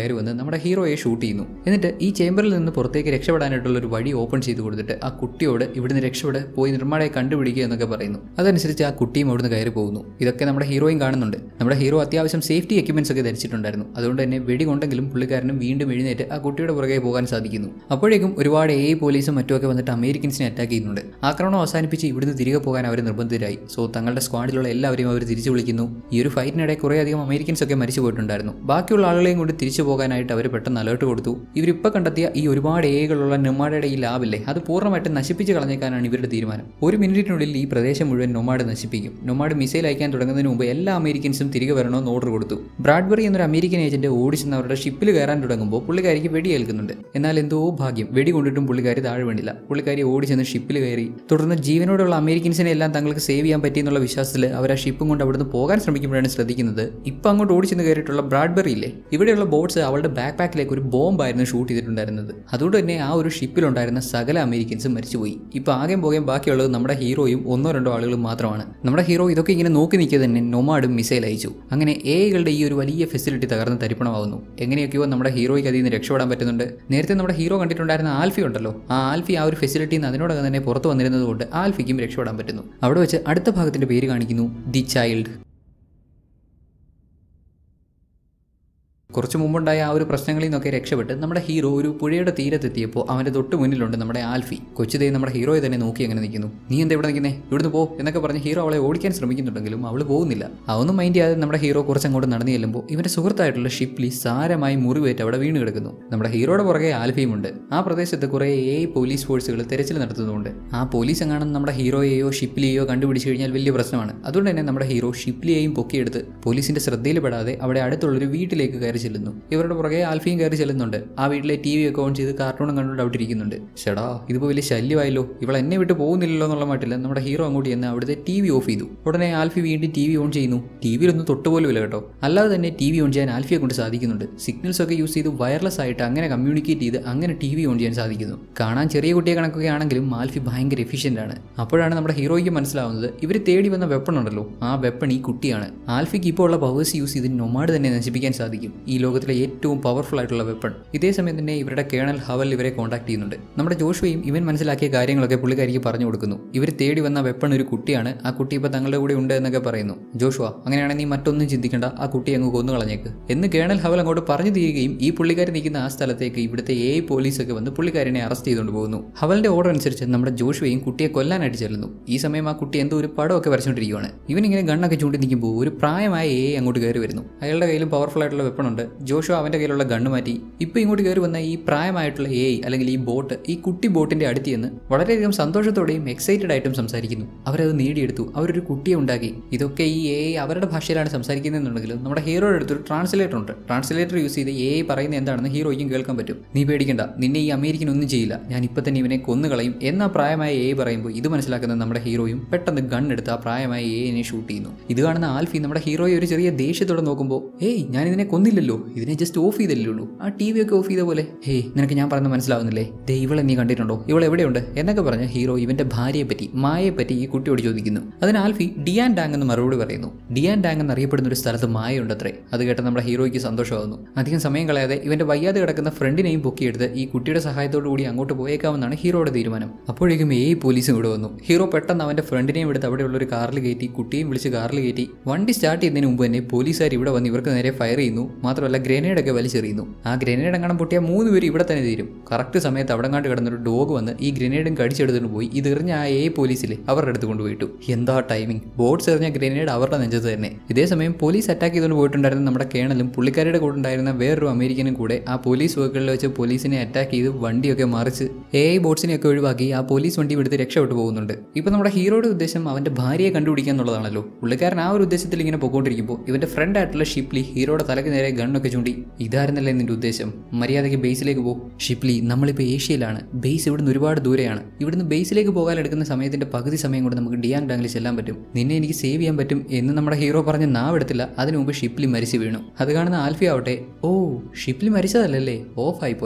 Speaker 1: കയറി വന്ന് നമ്മുടെ ഹീറോയെ ഷൂട്ട് ചെയ്യുന്നു. എന്നിട്ട് ഈ ചേംബറിൽ നിന്ന് പുറത്തേക്ക് രക്ഷപ്പെടാനായിട്ടുള്ള ഒരു വഴി ഓപ്പൺ ചെയ്ത് കൊടുത്തിട്ട് ആ കുട്ടിയോട് ഇവിടുന്ന് രക്ഷപ്പെട്ട് പോയി നിർമ്മാണയെ കണ്ടുപിടിക്കുക എന്നൊക്കെ പറയുന്നു. അതനുസരിച്ച് ആ കുട്ടിയും അവിടുന്ന് കയറി പോകുന്നു. ഇതൊക്കെ നമ്മുടെ ഹീറോയും കാണുന്നുണ്ട്. നമ്മുടെ ഹീറോ അത്യാവശ്യം സേഫ്റ്റി എക്യുപ്മെന്റ്സ് ഒക്കെ ധരിച്ചിട്ടുണ്ടായിരുന്നു. അതുകൊണ്ട് തന്നെ വെടി കൊണ്ടെങ്കിലും പുള്ളിക്കാരനും വീണ്ടും എഴുന്നേറ്റ് ആ കുട്ടിയുടെ പുറകെ പോകാൻ സാധിക്കുന്നു. അപ്പോഴേക്കും ഒരുപാട് എ പോലീസും മറ്റുമൊക്കെ വന്നിട്ട് അമേരിക്കൻസിനെ അറ്റാക്ക് ചെയ്യുന്നുണ്ട്. ആക്രമണം അവസാനിപ്പിച്ച് ഇവിടുന്ന് തിരികെ പോകാൻ അവർ നിർബന്ധിതരായി. സോ തങ്ങളുടെ സ്ക്വാഡിലുള്ള എല്ലാവരെയും അവർ തിരിച്ചു വിളിക്കുന്നു. ഈ ഒരു ഫൈറ്റിനിടെ കുറേയധികം അമേരിക്കൻസ് ഒക്കെ മരിച്ചു പോയിട്ടുണ്ടായിരുന്നു. ബാക്കിയുള്ള ആളുകളെയും കൊണ്ട് തിരിച്ചു പോകാനായിട്ട് അവർ പെട്ടെന്ന് അലേർട്ട് കൊടുത്തു. ഇവരിപ്പോൾ കണ്ടെത്തിയ ഈ ഒരുപാട് എകളുള്ള നൊമാഡയുടെ ഈ ലാബില്ലേ അത് പൂർണ്ണമായിട്ട് നശിപ്പിച്ച് കളഞ്ഞേക്കാനാണ് ഇവരുടെ തീരുമാനം. ഒരു മിനിറ്റിനുള്ളിൽ ഈ പ്രദേശം മുഴുവൻ നൊമാഡ് നശിപ്പിക്കും. നൊമാഡ് മിസൈൽ അയക്കാൻ തുടങ്ങുന്നതിന് മുമ്പ് എല്ലാ അമേരിക്കൻസും തിരികെ വരണമെന്ന് ഓർഡർ കൊടുത്തു. ബ്രാഡ്ബറി എന്നൊരു അമേരിക്കൻ ഏജന്റ് ഓടിച്ചെന്ന് അവരുടെ ഷിപ്പിൽ കയറാൻ തുടങ്ങുമ്പോൾ പുള്ളിക്കാരിക്ക് വെടിയേൽക്കുന്നുണ്ട്. എന്നാൽ എന്തോ ഭാഗ്യം, വെടി കൊണ്ടിട്ടും പുള്ളിക്കാരി താഴെ വീണില്ല. പുള്ളിക്കാരി ഓടിച്ചെന്ന് ഷിപ്പിൽ കയറി. തുടർന്ന് ജീവനോടുള്ള അമേരിക്കൻസിനെ എല്ലാം തങ്ങൾക്ക് സേവ് ചെയ്യാൻ പറ്റിയെന്നുള്ള വിശ്വാസത്തിൽ അവർ ആ ഷിപ്പും കൊണ്ട് അവിടുന്ന് പോകാൻ ശ്രമിക്കുമ്പോഴാണ് ശ്രദ്ധിക്കുന്നത് ഇപ്പം അങ്ങോട്ട് ഓടിച്ചെന്ന് കയറിയിട്ടുള്ള ബ്രാഡ്ബറി ഇല്ലേ, ഇവിടെയുള്ള ബോട്ട്സ് അവളുടെ ബാക്ക് പാക്കിലേക്ക് ഒരു ബോംബായിരുന്നു ഷൂട്ട് ചെയ്തിട്ടുണ്ടായിരുന്നത്. അതുകൊണ്ട് തന്നെ ആ ഒരു ഷിപ്പിലുണ്ടായിരുന്ന സകല അമേരിക്കൻസും മരിച്ചുപോയി. ഇപ്പൊ ആകെ പോകാൻ ബാക്കിയുള്ളത് നമ്മുടെ ഹീറോയും ഒന്നോ രണ്ടോ ആളുകളും മാത്രമാണ്. നമ്മുടെ ഹീറോ ഇതൊക്കെ ഇങ്ങനെ നോക്കി നിൽക്കുക തന്നെ നൊമാഡും മിസൈൽ അയച്ചു. അങ്ങനെ എകളുടെ ഈ ഒരു വലിയ ഫെസിലിറ്റി തകർന്ന് തരിപ്പണമാവുന്നു. എങ്ങനെയൊക്കെയോ നമ്മുടെ ഹീറോയ്ക്ക് അതിൽ നിന്ന് രക്ഷപ്പെടാൻ പറ്റുന്നുണ്ട്. നേരത്തെ നമ്മുടെ ഹീറോ കണ്ടിട്ടുണ്ടായിരുന്ന ആൽഫി ഉണ്ടല്ലോ, ആ ആൽഫി ആ ഒരു ഫെസിലിറ്റിയിൽ നിന്ന് അതിനോടകം തന്നെ പുറത്തു വന്നിരുന്നത് കൊണ്ട് ആൽഫിക്കും രക്ഷപ്പെടാൻ പറ്റുന്നു. അവിടെ വെച്ച് അടുത്ത ഭാഗത്തിന്റെ പേര് കാണിക്കുന്നു, ദി ചൈൽഡ്. കുറച്ച് മുമ്പുണ്ടായ ആ ഒരു പ്രശ്നങ്ങളിൽ നിന്നൊക്കെ രക്ഷപ്പെട്ട് നമ്മുടെ ഹീറോ ഒരു പുഴയുടെ തീരത്തെത്തിയപ്പോൾ അവൻ്റെ തൊട്ട് മുന്നിലുണ്ട് നമ്മുടെ ആൽഫി. കൊച്ചുതേ നമ്മുടെ ഹീറോയെ തന്നെ നോക്കി അങ്ങനെ നിൽക്കുന്നു. നീ എന്താ ഇവിടെ നിൽക്കുന്നേ, ഇവിടുന്ന് പോ എന്നൊക്കെ പറഞ്ഞ് ഹീറോ അവളെ ഓടിക്കാൻ ശ്രമിക്കുന്നുണ്ടെങ്കിലും അവൾ പോകുന്നില്ല. അതൊന്നും മൈൻഡ് ചെയ്യാതെ നമ്മുടെ ഹീറോ കുറച്ചങ്ങോട്ട് നടന്നു ചെല്ലുമ്പോൾ ഇവൻ്റെ സുഹൃത്തായിട്ടുള്ള ഷിപ്ലി സാരമായി മുറിവേറ്റ് അവിടെ വീണ് കിടക്കുന്നു. നമ്മുടെ ഹീറോയുടെ പുറകെ ആൽഫിയും ഉണ്ട്. ആ പ്രദേശത്ത് കുറേ എ പോലീസ് ഫോഴ്സുകൾ തെരച്ചിൽ നടത്തുന്നുണ്ട്. ആ പോലീസ് എങ്ങാനും നമ്മുടെ ഹീറോയെയോ ഷിപ്ലിയെയോ കണ്ടുപിടിച്ചു കഴിഞ്ഞാൽ വലിയ പ്രശ്നമാണ്. അതുകൊണ്ട് തന്നെ നമ്മുടെ ഹീറോ ഷിപ്ലിയെയും പൊക്കിയെടുത്ത് പോലീസിന്റെ ശ്രദ്ധയിൽ പെടാതെ അവിടെ അടുത്തുള്ളൊരു വീട്ടിലേക്ക് കയറി ചെല്ലുന്നു. ഇവരുടെ പുറകെ ആൽഫിയും കയറി ചെല്ലുന്നുണ്ട്. ആ വീട്ടിലെ ടി വി ഒക്കെ ഓൺ ചെയ്ത് കാർട്ടൂണും കണ്ടുകൊണ്ട് അവിടെ ഇരിക്കുന്നുണ്ട്. ചേടാ ഇതിപ്പോൾ വലിയ ശല്യമായല്ലോ, ഇവൾ എന്നെ വിട്ട് പോകുന്നില്ലല്ലോ എന്നുള്ള മട്ടില്ല നമ്മുടെ ഹീറോ അങ്ങോട്ട് ചെന്ന് അവിടുത്തെ ടി വി ഓഫ് ചെയ്തു. ഉടനെ ആൽഫി വീണ്ടും ടി വി ഓൺ ചെയ്യുന്നു. ടി വിയിലൊന്നും തൊട്ടുപോലും ഇല്ല കേട്ടോ. അല്ലാതെ തന്നെ ടി വി ഓൺ ചെയ്യാൻ ആൽഫിയെ കൊണ്ട് സാധിക്കുന്നുണ്ട്. സിഗ്നൽസ് ഒക്കെ യൂസ് ചെയ്ത് വയർലെസ് ആയിട്ട് അങ്ങനെ കമ്മ്യൂണിക്കേറ്റ് ചെയ്ത് അങ്ങനെ ടി വി ഓൺ ചെയ്യാൻ സാധിക്കുന്നു. കാണാൻ ചെറിയ കുട്ടിയെ കണക്കൊക്കെ ആണെങ്കിലും ആൽഫി ഭയങ്കര എഫിഷ്യൻ്റ് ആണ്. അപ്പോഴാണ് നമ്മുടെ ഹീറോയ്ക്ക് മനസ്സിലാവുന്നത് ഇവർ തേടി വന്ന വെപ്പൺ ഉണ്ടല്ലോ, ആ വെപ്പൺ ഈ കുട്ടിയാണ്. ആൽഫിക്ക് ഇപ്പോൾ ഉള്ള പവേഴ്സ് യൂസ് ചെയ്ത് നൊമാഡ് തന്നെ നശിപ്പിക്കാൻ സാധിക്കും. ഈ ലോകത്തിലെ ഏറ്റവും പവർഫുൾ ആയിട്ടുള്ള വെപ്പൺ. ഇതേ സമയം തന്നെ ഇവരുടെ കേണൽ ഹവൽ ഇവരെ കോൺടാക്ട് ചെയ്യുന്നുണ്ട്. നമ്മുടെ ജോഷുവയും ഇവൻ മനസ്സിലാക്കിയ കാര്യങ്ങളൊക്കെ പുള്ളിക്കാരിക്ക് പറഞ്ഞു കൊടുക്കുന്നു. ഇവർ തേടി വന്ന വെപ്പൺ ഒരു കുട്ടിയാണ്, ആ കുട്ടി ഇപ്പോൾ തങ്ങളുടെ കൂടെ ഉണ്ട് എന്നൊക്കെ പറയുന്നു. ജോഷുവ അങ്ങനെയാണെങ്കിൽ നീ മറ്റൊന്നും ചിന്തിക്കേണ്ട, ആ കുട്ടി അങ്ങ് കൊന്നു കളഞ്ഞേക്ക് എന്ന് കേണൽ ഹവൽ അങ്ങോട്ട് പറഞ്ഞു തീരുകയും ഈ പുള്ളിക്കാരി നിൽക്കുന്ന ആ സ്ഥലത്തേക്ക് ഇവിടുത്തെ എ പോലീസൊക്കെ വന്ന് പുള്ളിക്കാരനെ അറസ്റ്റ് ചെയ്തുകൊണ്ട് പോകുന്നു. ഹവലിന്റെ ഓർഡർ അനുസരിച്ച് നമ്മുടെ ജോഷുവയും കുട്ടിയെ കൊല്ലാനായിട്ട് ചെല്ലുന്നു. ഈ സമയം ആ കുട്ടി എന്തോ ഒരു പടമൊക്കെ വരച്ചുകൊണ്ടിരിക്കുകയാണ്. ഇവനിങ്ങനെ ഗണ്ണൊക്കെ ചൂണ്ടി നിൽക്കുമ്പോൾ ഒരു പ്രായമായ എ അങ്ങോട്ട് കയറി വരുന്നു. അയാളുടെ കയ്യിലും പവർഫുൾ ആയിട്ടുള്ള വെപ്പൺ ഉണ്ട്. ജോഷു അവന്റെ കയ്യിലുള്ള ഗണ്ണ് മാറ്റി ഇപ്പോൾ ഇങ്ങോട്ട് കയറി വന്ന ഈ പ്രായമായിട്ടുള്ള എ അല്ലെങ്കിൽ ഈ ബോട്ട് ഈ കുട്ടി ബോട്ടിന്റെ അടുത്ത് നിന്ന് വളരെയധികം സന്തോഷത്തോടെയും എക്സൈറ്റഡ് ആയിട്ടും സംസാരിക്കുന്നു. അവരത് നേടിയെടുത്തു, അവരൊരു കുട്ടിയെ ഉണ്ടാക്കി. ഇതൊക്കെ ഈ എ അവരുടെ ഭാഷയിലാണ് സംസാരിക്കുന്നതെന്നുണ്ടെങ്കിലും നമ്മുടെ ഹീറോയുടെ അടുത്തൊരു ട്രാൻസ്ലേറ്റർ ഉണ്ട്. ട്രാൻസ്ലേറ്റർ യൂസ് ചെയ്ത് എ പറയുന്ന എന്താണെന്ന് ഹീറോയ്ക്കും കേൾക്കാൻ പറ്റും. നീ പേടിക്കണ്ട, നിന്നെ ഈ അമേരിക്കൻ ഒന്നും ചെയ്യില്ല, ഞാൻ ഇപ്പം തന്നെ ഇവനെ കൊന്നുകളയും എന്ന പ്രായമായ എ പറയുമ്പോൾ ഇത് മനസ്സിലാക്കുന്ന നമ്മുടെ ഹീറോയും പെട്ടെന്ന് ഗൺ എടുത്ത് ആ പ്രായമായ എനെ ഷൂട്ട് ചെയ്യുന്നു. ഇത് കാണുന്ന ആൽഫി നമ്മുടെ ഹീറോയെ ഒരു ചെറിയ ദേഷ്യത്തോടെ നോക്കുമ്പോൾ ഏയ് ഞാൻ ഇതിനെ കൊന്നില്ലല്ലോ, ഇതിനെ ജസ്റ്റ് ഓഫ് ചെയ്തല്ലേ ഉള്ളൂ, ആ ടി വി ഒക്കെ ഓഫ് ചെയ്ത പോലെ. ഹേയ് നിനക്ക് ഞാൻ പറഞ്ഞത് മനസ്സിലാവുന്നില്ലേ, ദേ ഇവളെ നീ കണ്ടിട്ടുണ്ടോ, ഇവൾ എവിടെയുണ്ട് എന്നൊക്കെ പറഞ്ഞ ഹീറോ ഇവന്റെ ഭാര്യയെ പറ്റി മായയെ പറ്റി ഈ കുട്ടിയോട് ചോദിക്കുന്നു. അതിന് ആൽഫി ഡിയാൻ ഡാങ് എന്ന് മറുപടി പറയുന്നു. ഡിയാൻ ഡാങ് എന്നറിയപ്പെടുന്ന ഒരു സ്ഥലത്ത് മായയുണ്ടത്രേ. അത് കേട്ട നമ്മുടെ ഹീറോയ്ക്ക് സന്തോഷമാകുന്നു. അധികം സമയം കളയാതെ ഇവന്റെ വയ്യാതെ കിടക്കുന്ന ഫ്രണ്ടിനെയും പൊക്കിയെടുത്ത് ഈ കുട്ടിയുടെ സഹായത്തോടു കൂടി അങ്ങോട്ട് പോയേക്കാമെന്നാണ് ഹീറോയുടെ തീരുമാനം. അപ്പോഴേക്കും ഏ പോലീസും ഇവിടെ വന്നു. ഹീറോ പെട്ടെന്ന് അവന്റെ ഫ്രണ്ടിനെയും എടുത്ത് അവിടെയുള്ള ഒരു കാറിൽ കയറ്റി കുട്ടിയും വിളിച്ച് കാറിൽ കയറ്റി വണ്ടി സ്റ്റാർട്ട് ചെയ്യുന്നതിന് മുമ്പ് തന്നെ പോലീസുകാർ ഇവിടെ വന്ന് ഇവർക്ക് നേരെ ഫയർ ചെയ്യുന്നു. മാത്രമല്ല ഗ്രനേഡ് ഒക്കെ വലിച്ചെറിയുന്നു. ആ ഗ്രനേഡ് എങ്ങനെ പൊട്ടിയാൽ മൂന്ന് പേര് ഇവിടെ തന്നെ തീരും. കറക്റ്റ് സമയത്ത് അവിടെ കണ്ട് കിടന്നൊരു ഡോഗ് വന്ന് ഈ ഗ്രനേഡും കടിച്ചെടുത്തിട്ട് പോയി ഇതെറിഞ്ഞ ആ എ പോലീസിലെ അവരുടെ അടുത്ത് കൊണ്ടുപോയിട്ടു. എന്താ ടൈമിംഗ്, ബോട്ട്സ് എറിഞ്ഞ ഗ്രനേഡ് അവരുടെ നെഞ്ചത്ത് തന്നെ. ഇതേ സമയം പോലീസ് അറ്റാക്ക് ചെയ്തുകൊണ്ട് പോയിട്ടുണ്ടായിരുന്ന നമ്മുടെ കേണലും പുള്ളിക്കാരുടെ കൂടെ ഉണ്ടായിരുന്ന വേറൊരു അമേരിക്കനും കൂടെ ആ പോലീസ് വർക്കുകളിൽ വെച്ച് പോലീസിനെ അറ്റാക്ക് ചെയ്ത് വണ്ടിയൊക്കെ മറിച്ച് എ ഐ ബോട്ട്സിനെയൊക്കെ ഒഴിവാക്കി ആ പോലീസ് വണ്ടി എടുത്ത് രക്ഷപ്പെട്ടു പോകുന്നുണ്ട്. ഇപ്പൊ നമ്മുടെ ഹീറോയുടെ ഉദ്ദേശം അവന്റെ ഭാര്യയെ കണ്ടുപിടിക്കുക എന്നുള്ളതാണല്ലോ. പുള്ളിക്കാരൻ ആ ഒരു ഉദ്ദേശത്തിൽ ഇങ്ങനെ പോയിക്കൊണ്ടിരിക്കുമ്പോൾ ഇവന്റെ ഫ്രണ്ട് ആയിട്ടുള്ള ഷിപ്ലി ഹീറോയുടെ തലക്ക് നേരെ ഗണ്ണൊക്കെ ചൂണ്ടി ഇതായിരുന്നല്ലേ നിന്റെ ഉദ്ദേശം, മര്യാദയ്ക്ക് ബേസിലേക്ക് പോകും. ഷിപ്ലി നമ്മളിപ്പോൾ ഏഷ്യയിലാണ്, ബേസ് ഇവിടുന്ന് ഒരുപാട് ദൂരെയാണ്. ഇവിടുന്ന് ബേസിലേക്ക് പോകാൻ എടുക്കുന്ന സമയത്തിന്റെ പകുതി സമയം കൊണ്ട് നമുക്ക് ഡിയാങ് ഡാങ്ങിൽ ചെല്ലാൻ പറ്റും, നിന്നെ എനിക്ക് സേവ് ചെയ്യാൻ പറ്റും എന്ന് നമ്മുടെ ഹീറോ പറഞ്ഞ് നാവെടുത്തില്ല. അതിനു മുമ്പ് ഷിപ്ലി മരിച്ചു വീണു. അത് കാണുന്ന ആൽഫി ആവട്ടെ ഓ ഷിപ്ലി മരിച്ചതല്ലേ, ഓഫ് ആയി പോയതാ.